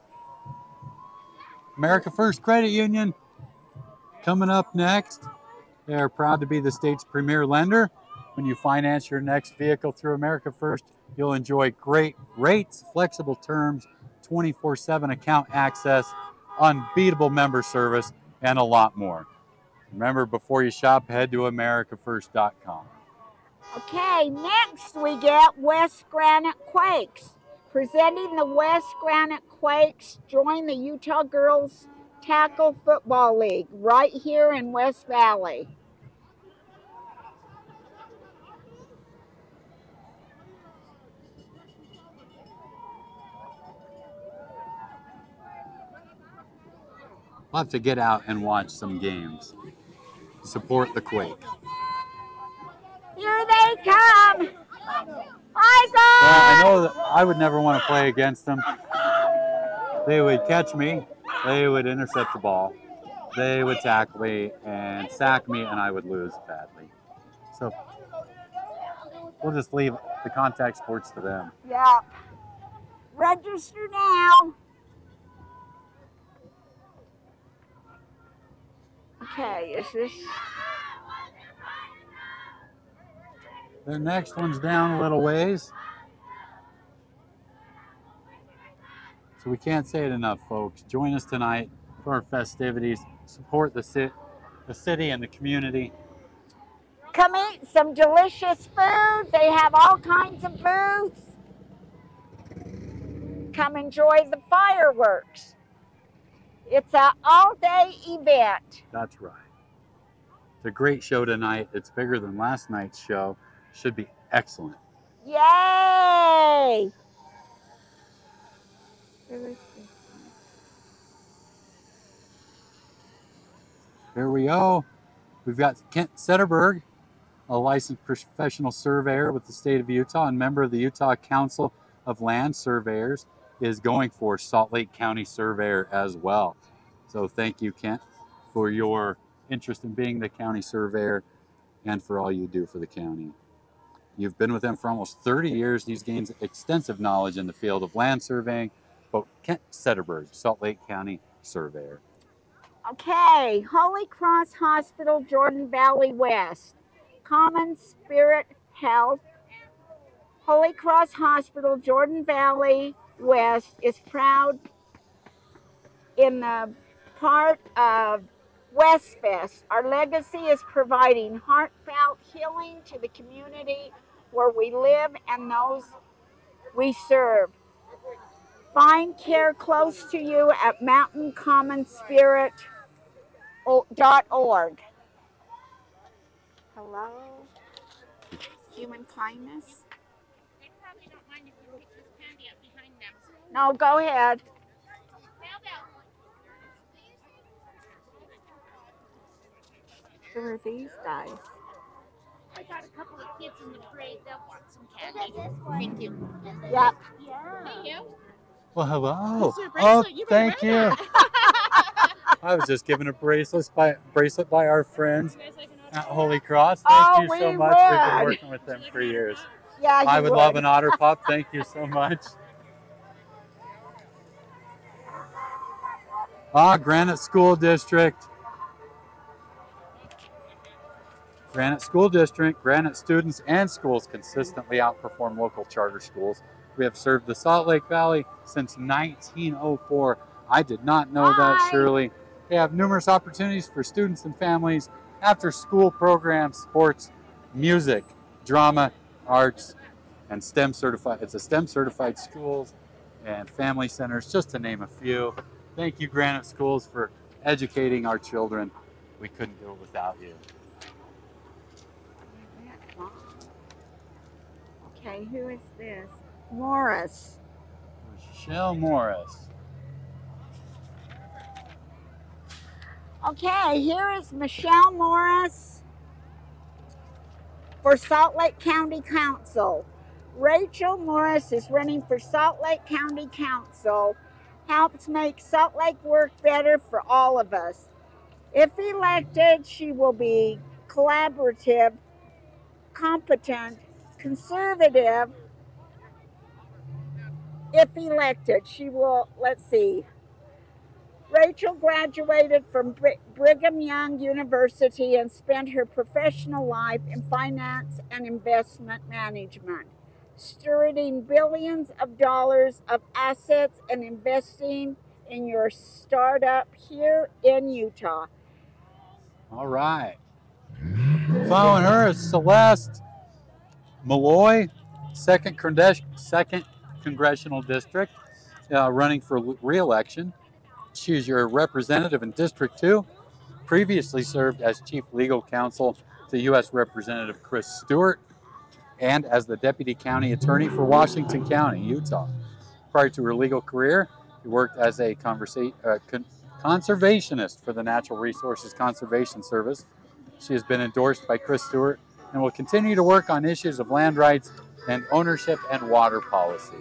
America First Credit Union coming up next. They're proud to be the state's premier lender. When you finance your next vehicle through America First, you'll enjoy great rates, flexible terms, 24/7 account access, unbeatable member service, and a lot more. Remember, before you shop, head to americafirst.com. Okay, next we get West Granite Quakes. Presenting the West Granite Quakes, join the Utah Girls Tackle Football League right here in West Valley. We'll have to get out and watch some games. Support the Quake. Here they come! Hi, Well, I guys! know that I would never want to play against them. They would catch me, they would intercept the ball, they would tackle me and sack me, and I would lose badly. So we'll just leave the contact sports to them. Yeah. Register now. Okay, is this... Their next one's down a little ways. So we can't say it enough, folks. Join us tonight for our festivities. Support the city and the community. Come eat some delicious food. They have all kinds of booths. Come enjoy the fireworks. It's an all-day event. That's right. It's a great show tonight. It's bigger than last night's show. Should be excellent. Yay! Here we go. We've got Kent Setterberg, a licensed professional surveyor with the state of Utah and member of the Utah Council of Land Surveyors, is going for Salt Lake County Surveyor as well. So thank you, Kent, for your interest in being the county surveyor and for all you do for the county. You've been with them for almost 30 years. He's gained extensive knowledge in the field of land surveying. But Kent Setterberg, Salt Lake County Surveyor. Okay, Holy Cross Hospital, Jordan Valley West. Common Spirit Health. Holy Cross Hospital, Jordan Valley West is proud in the part of WestFest. Our legacy is providing heartfelt healing to the community where we live and those we serve. Find care close to you at mountaincommonspirit.org. Hello? Human kindness? They probably don't mind if you pick this candy up behind them. No, go ahead. Who are these guys? I got a couple of kids in the parade. They'll want some candy. Thank you. Yep. Yeah. Hey, you. Well, hello. This is your bracelet. Oh, You better thank wear you. I was just given a bracelet by our friends at Holy Cross. Thank you so much. We've been working with them for years. Yeah, I would love an otter pup. Thank you so much. Granite School District. Granite School District, Granite students and schools consistently outperform local charter schools. We have served the Salt Lake Valley since 1904. I did not know that, Shirley. They have numerous opportunities for students and families, after school programs, sports, music, drama, arts, and STEM certified. It's a STEM certified schools and family centers, just to name a few. Thank you, Granite Schools, for educating our children. We couldn't do it without you. Okay, who is this? Morris. Michelle Morris. Okay, here is Michelle Morris for Salt Lake County Council. Rachel Morris is running for Salt Lake County Council, helps make Salt Lake work better for all of us. If elected, she will be collaborative, competent, conservative. If elected, she will, let's see. Rachel graduated from Brigham Young University and spent her professional life in finance and investment management, stewarding billions of dollars of assets and investing in your startup here in Utah. All right. Following her is Celeste Malloy, 2nd Congressional District, running for re-election. She is your representative in District 2, previously served as Chief Legal Counsel to U.S. Representative Chris Stewart and as the Deputy County Attorney for Washington County, Utah. Prior to her legal career, she worked as a conservationist for the Natural Resources Conservation Service. She has been endorsed by Chris Stewart and will continue to work on issues of land rights and ownership and water policy.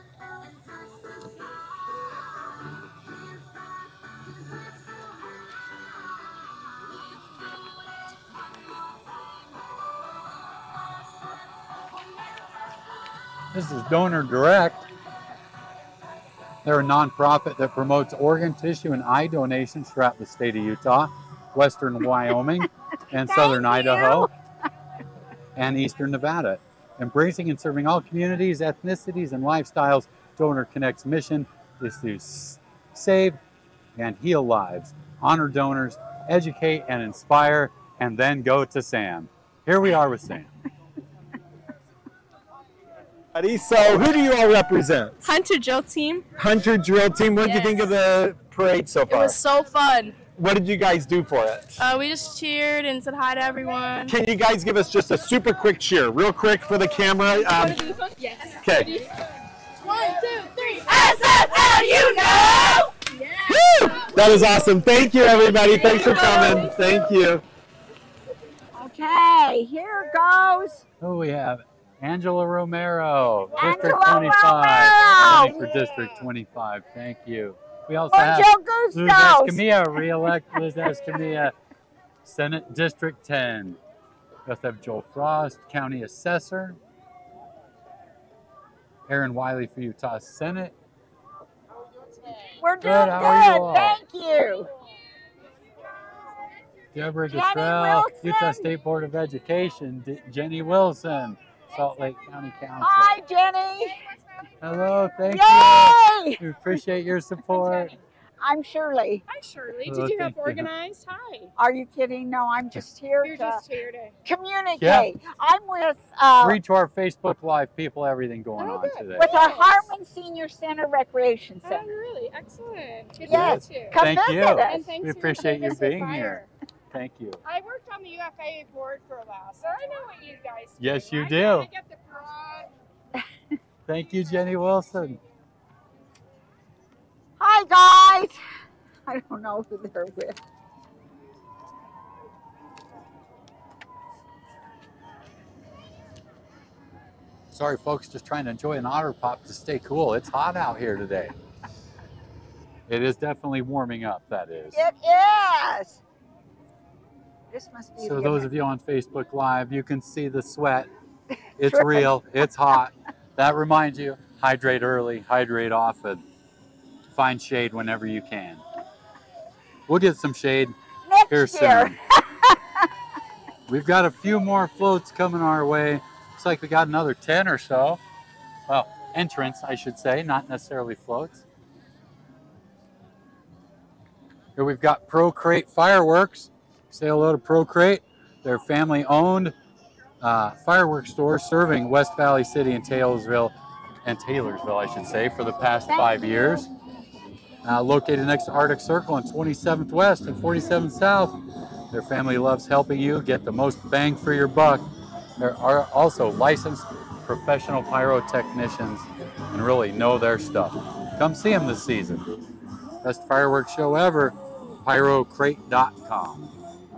This is Donor Direct. They're a nonprofit that promotes organ, tissue, and eye donations throughout the state of Utah, western Wyoming, and southern Idaho, and eastern Nevada. Embracing and serving all communities, ethnicities, and lifestyles, Donor Connect's mission is to save and heal lives, honor donors, educate and inspire, and then go to Sam. Here we are with Sam. So who do you all represent? Hunter Drill Team. Hunter Drill Team. What did you think of the parade so far? It was so fun. What did you guys do for it? We just cheered and said hi to everyone. Can you guys give us just a super quick cheer, real quick for the camera? Yes. Okay. 1, 2, 3. SFL, you know! Woo! That is awesome. Thank you, everybody. Thanks for coming. Thank you. Okay, here goes. Oh, we have Angela Romero, District Angela 25, Romero. running for District 25. Thank you. We also Mucho have gustos. Liz Escamilla, re-elect Liz Escamilla, Senate District 10. We also have Joel Frost, County Assessor. Aaron Wiley for Utah Senate. We're doing Good, how are you good. all? Thank you. Deborah Jenny Gatrell, Wilson. Utah State Board of Education. Jenny Wilson, Salt Lake County Council. Hi, Jenny. Hello, thank Yay! you. We appreciate your support. I'm Shirley. Hi, Shirley. Oh, Did you thank help you. organize? Hi. Are you kidding? No, I'm just here You're to just here to communicate. Yeah. I'm with Read to our Facebook Live people, everything going on today. with our Harmon Senior Center Recreation Oh, Center. really? Excellent. Good Yes. to meet you. Come Thank visit you. us. And thanks We for appreciate putting you us with being fire. here. Thank you. I worked on the UFA board for a while, so I know what you guys do. Yes, you I do. kinda get the broad. Thank you, Jenny Wilson. Hi, guys. I don't know who they're with. Sorry, folks, just trying to enjoy an otter pop to stay cool. It's hot out here today. It is definitely warming up, that is. It is. This must be So the those event. of you on Facebook Live, you can see the sweat. It's Dripping. real. It's hot. That reminds you, hydrate early, hydrate often. Find shade whenever you can. We'll get some shade here Next year. soon. We've got a few more floats coming our way. Looks like we got another 10 or so. Well, entrants, I should say, not necessarily floats. Here we've got Procrate Fireworks. Say hello to Procrate. They're family-owned fireworks store serving West Valley City and Taylorsville, I should say, for the past 5 years. Located next to Arctic Circle on 27th West and 47th South. Their family loves helping you get the most bang for your buck. There are also licensed professional pyrotechnicians and really know their stuff. Come see them this season. Best fireworks show ever, pyrocrate.com.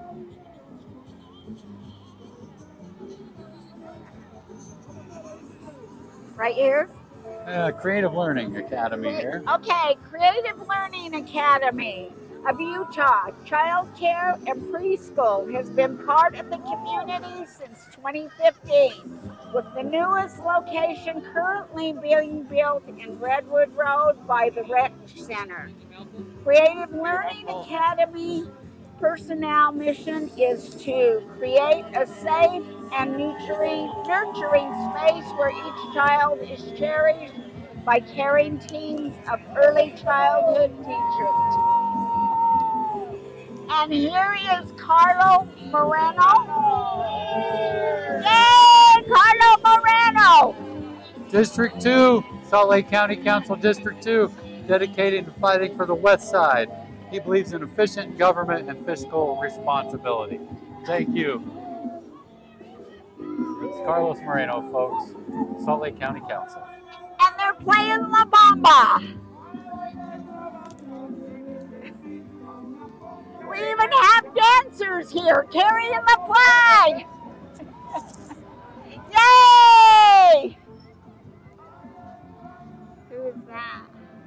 Right here? Creative Learning Academy here. Okay, Creative Learning Academy of Utah Child Care and Preschool has been part of the community since 2015, with the newest location currently being built in Redwood Road by the Rec Center. Creative Learning Academy personnel mission is to create a safe and nurturing space where each child is cherished by caring teams of early childhood teachers. And here is Carlo Moreno. Yay, Carlo Moreno! District 2, Salt Lake County Council District 2, dedicated to fighting for the West Side. He believes in efficient government and fiscal responsibility. Thank you. It's Carlos Moreno, folks, Salt Lake County Council. And they're playing La Bamba. We even have dancers here carrying the flag. Yay! Who is that?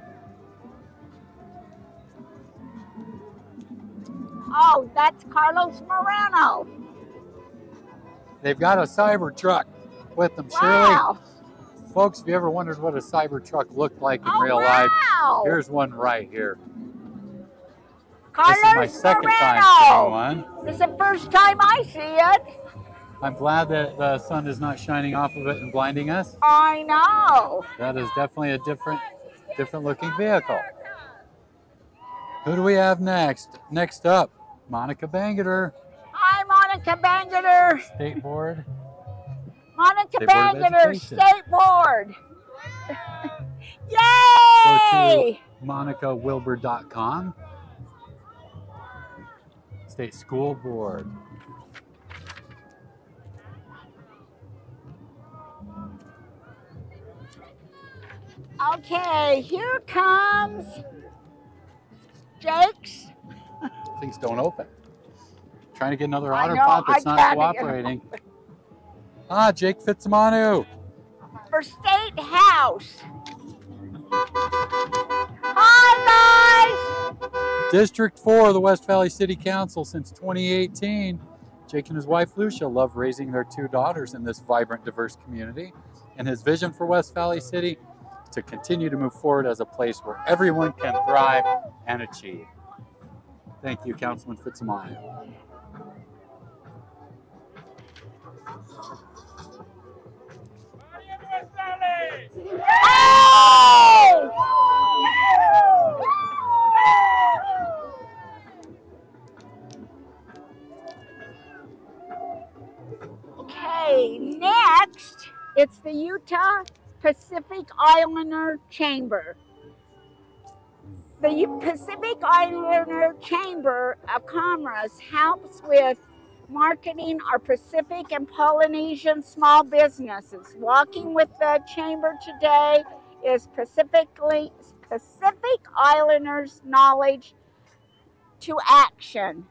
Oh, that's Carlos Moreno. They've got a cyber truck with them, Wow. Shirley. Folks, if you ever wondered what a cyber truck looked like in real wow. life, here's one right here. Carlos This is my second time seeing one. This is the first time I see it. I'm glad that the sun is not shining off of it and blinding us. I know. That is definitely a different looking vehicle. Who do we have next? Next up, Monica Bangeter, Hi, Monica Bangeter. State Board. Monica State Board of Bangeter, Education. State Board. Go Yay! to monicawilbur.com. State School Board. Okay, here comes Jake's? Things don't open. Trying to get another I otter know, pot that's I not can't get cooperating. Ah, Jake Fitzamanu. For State House. Hi, guys. District 4 of the West Valley City Council since 2018. Jake and his wife Lucia love raising their 2 daughters in this vibrant, diverse community. And his vision for West Valley City to continue to move forward as a place where everyone can thrive and achieve. Thank you, Councilman Fitzamanu. Okay, next, it's the Utah Pacific Islander Chamber. The Pacific Islander Chamber of Commerce helps with marketing our Pacific and Polynesian small businesses. Walking with the Chamber today is Pacific Islanders' knowledge to action.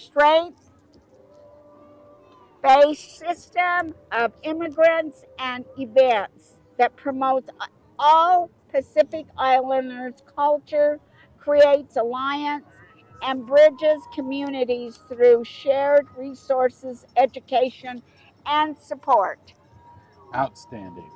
Strength-based system of immigrants and events that promotes all Pacific Islanders' culture, creates alliance, and bridges communities through shared resources, education, and support. Outstanding.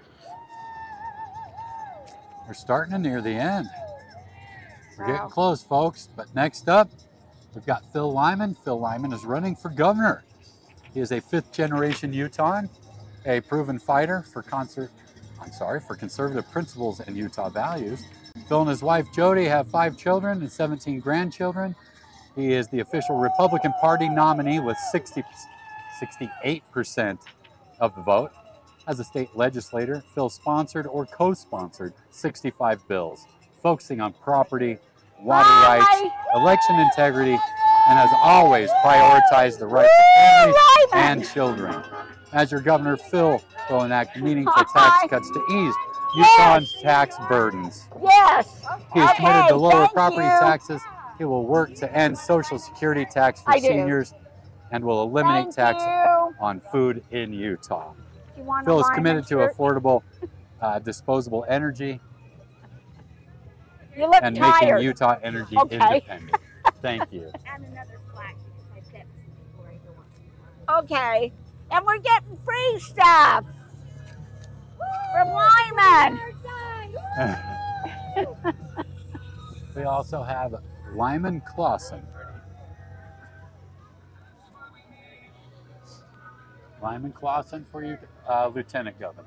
We're starting to near the end. We're getting close, folks. But next up, we've got Phil Lyman. Phil Lyman is running for governor. He is a 5th-generation Utahn, a proven fighter for conservative principles and Utah values. Phil and his wife Jody have 5 children and 17 grandchildren. He is the official Republican Party nominee with 68% of the vote. As a state legislator, Phil sponsored or co-sponsored 65 bills, focusing on property, water rights, election integrity, and has always prioritized the rights of families and children. As your governor, Phil will enact meaningful tax cuts to ease Utah's tax burdens. Yes. He is committed to lower property taxes. He will work to end Social Security tax for seniors and will eliminate tax on food in Utah. Phil is committed to affordable, disposable energy and making Utah energy independent. Thank you. Okay, and we're getting free stuff from Lyman. We also have Lyman Clausen. Lyman Clausen for you, Lieutenant Governor.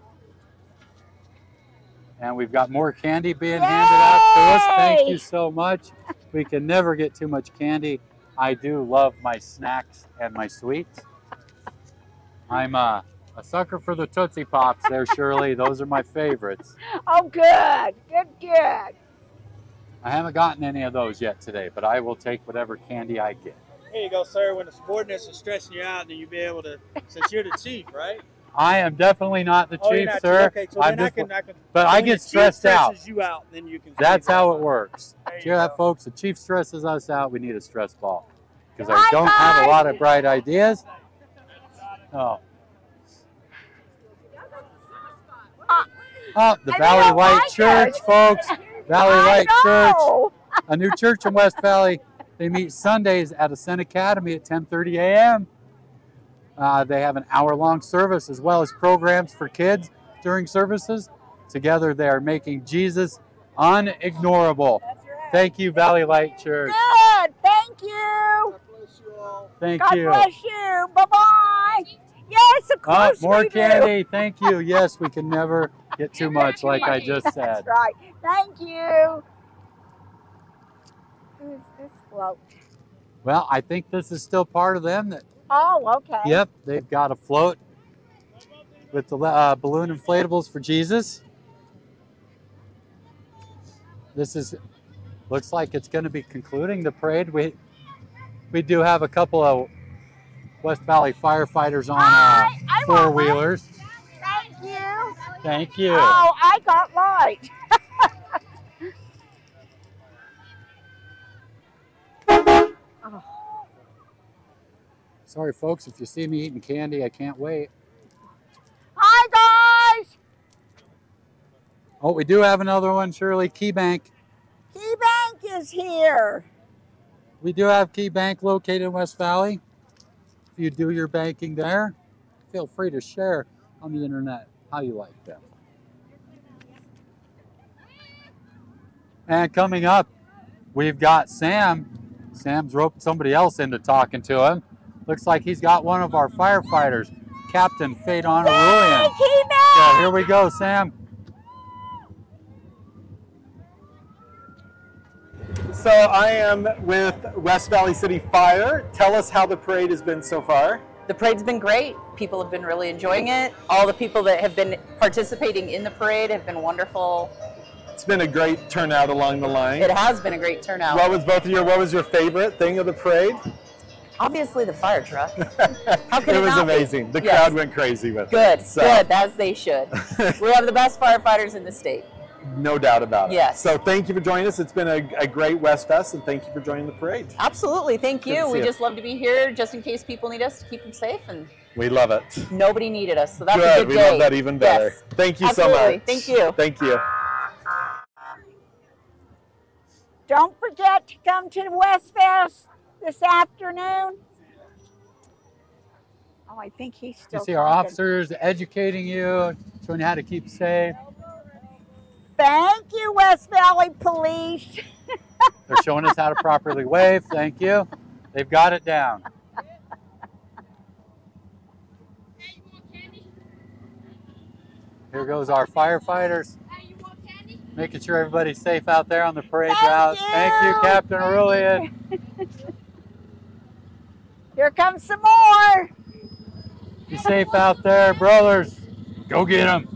And we've got more candy being handed out to us. Thank you so much. We can never get too much candy. I do love my snacks and my sweets. I'm a sucker for the Tootsie Pops there, Shirley. Those are my favorites. Oh, good. Good, good. I haven't gotten any of those yet today, but I will take whatever candy I get. Here you go, sir. When the subordinates are stressing you out, then you'll be able to, since you're the chief, right? I am definitely not the chief, not sir. Okay, so then I can, but I get stressed out. You out, then you can. That's how it works. Hear that, folks? The chief stresses us out. We need a stress ball because I don't have a lot of bright ideas. Oh. Oh, the Valley Light Church, folks. Valley Light Church, a new church in West Valley. They meet Sundays at Ascent Academy at 10:30 a.m. They have an hour-long service as well as programs for kids during services. Together, they are making Jesus unignorable. Thank you, Valley Light Church. Good. Thank you. Thank you. God bless you. Bye-bye. Yes, of course more candy. Thank you. Yes, we can never get too much, like I just said. That's right. Thank you. Who's this float? Well, I think this is still part of them. Oh, okay. Yep, they've got a float with the balloon inflatables for Jesus. This looks like it's going to be concluding the parade. We do have a couple of West Valley firefighters on four-wheelers. Thank you. Thank you. Oh, I got light. Sorry, folks, if you see me eating candy, I can't wait. Hi, guys. Oh, we do have another one, Shirley. Key Bank. Key Bank is here. We do have Key Bank located in West Valley. If you do your banking there, feel free to share on the internet how you like them. And coming up, we've got Sam. Sam's roped somebody else into talking to him. Looks like he's got one of our firefighters, Captain Phaedon Arulian. Yeah, here we go, Sam. So I am with West Valley City Fire. Tell us how the parade has been so far. The parade's been great. People have been really enjoying it. All the people that have been participating in the parade have been wonderful. It's been a great turnout along the line. It has been a great turnout. What was your favorite thing of the parade? Obviously the fire truck. How It could was not be? amazing. The Yes. crowd went crazy with Good, it. So, good, as they should. We have the best firefighters in the state. no doubt about it. Yes. So thank you for joining us. It's been a great WestFest, and thank you for joining the parade. Absolutely, thank Good to you. see We you. just love to be here just in case people need us to keep them safe, and We love it. nobody needed us, so that's a Good. good We day. love that even better. Yes. Thank you Absolutely. so much. Thank you. Thank you. Don't forget to come to WestFest this afternoon. Oh, I think he's still You see our talking. officers educating you, showing you how to keep safe. Thank you, West Valley Police. They're showing us how to properly wave. Thank you. They've got it down. Here goes our firefighters, making sure everybody's safe out there on the parade route. Thank you, Captain Arulian. Here comes some more. Be safe out there, brothers. Go get them.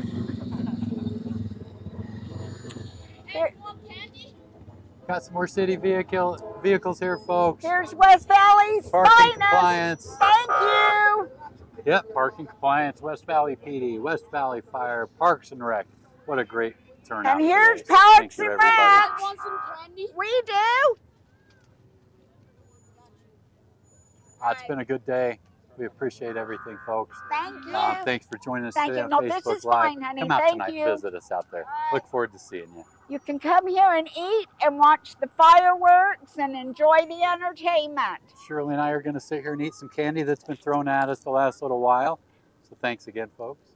Got some more city vehicles here, folks. Here's West Valley's Parking finest. compliance. Thank you. Yep, parking compliance, West Valley PD, West Valley Fire, Parks and Rec. What a great turnout. And here's today. Parks Thank you, and everybody. Rec. We do. It's been a good day. We appreciate everything, folks. Thank you. Thanks for joining us Thank today you. on No, Facebook this is Live. fine, honey. Come out Thank tonight, you. visit us out there. Look forward to seeing you. You can come here and eat and watch the fireworks and enjoy the entertainment. Shirley and I are going to sit here and eat some candy that's been thrown at us the last little while. So thanks again, folks.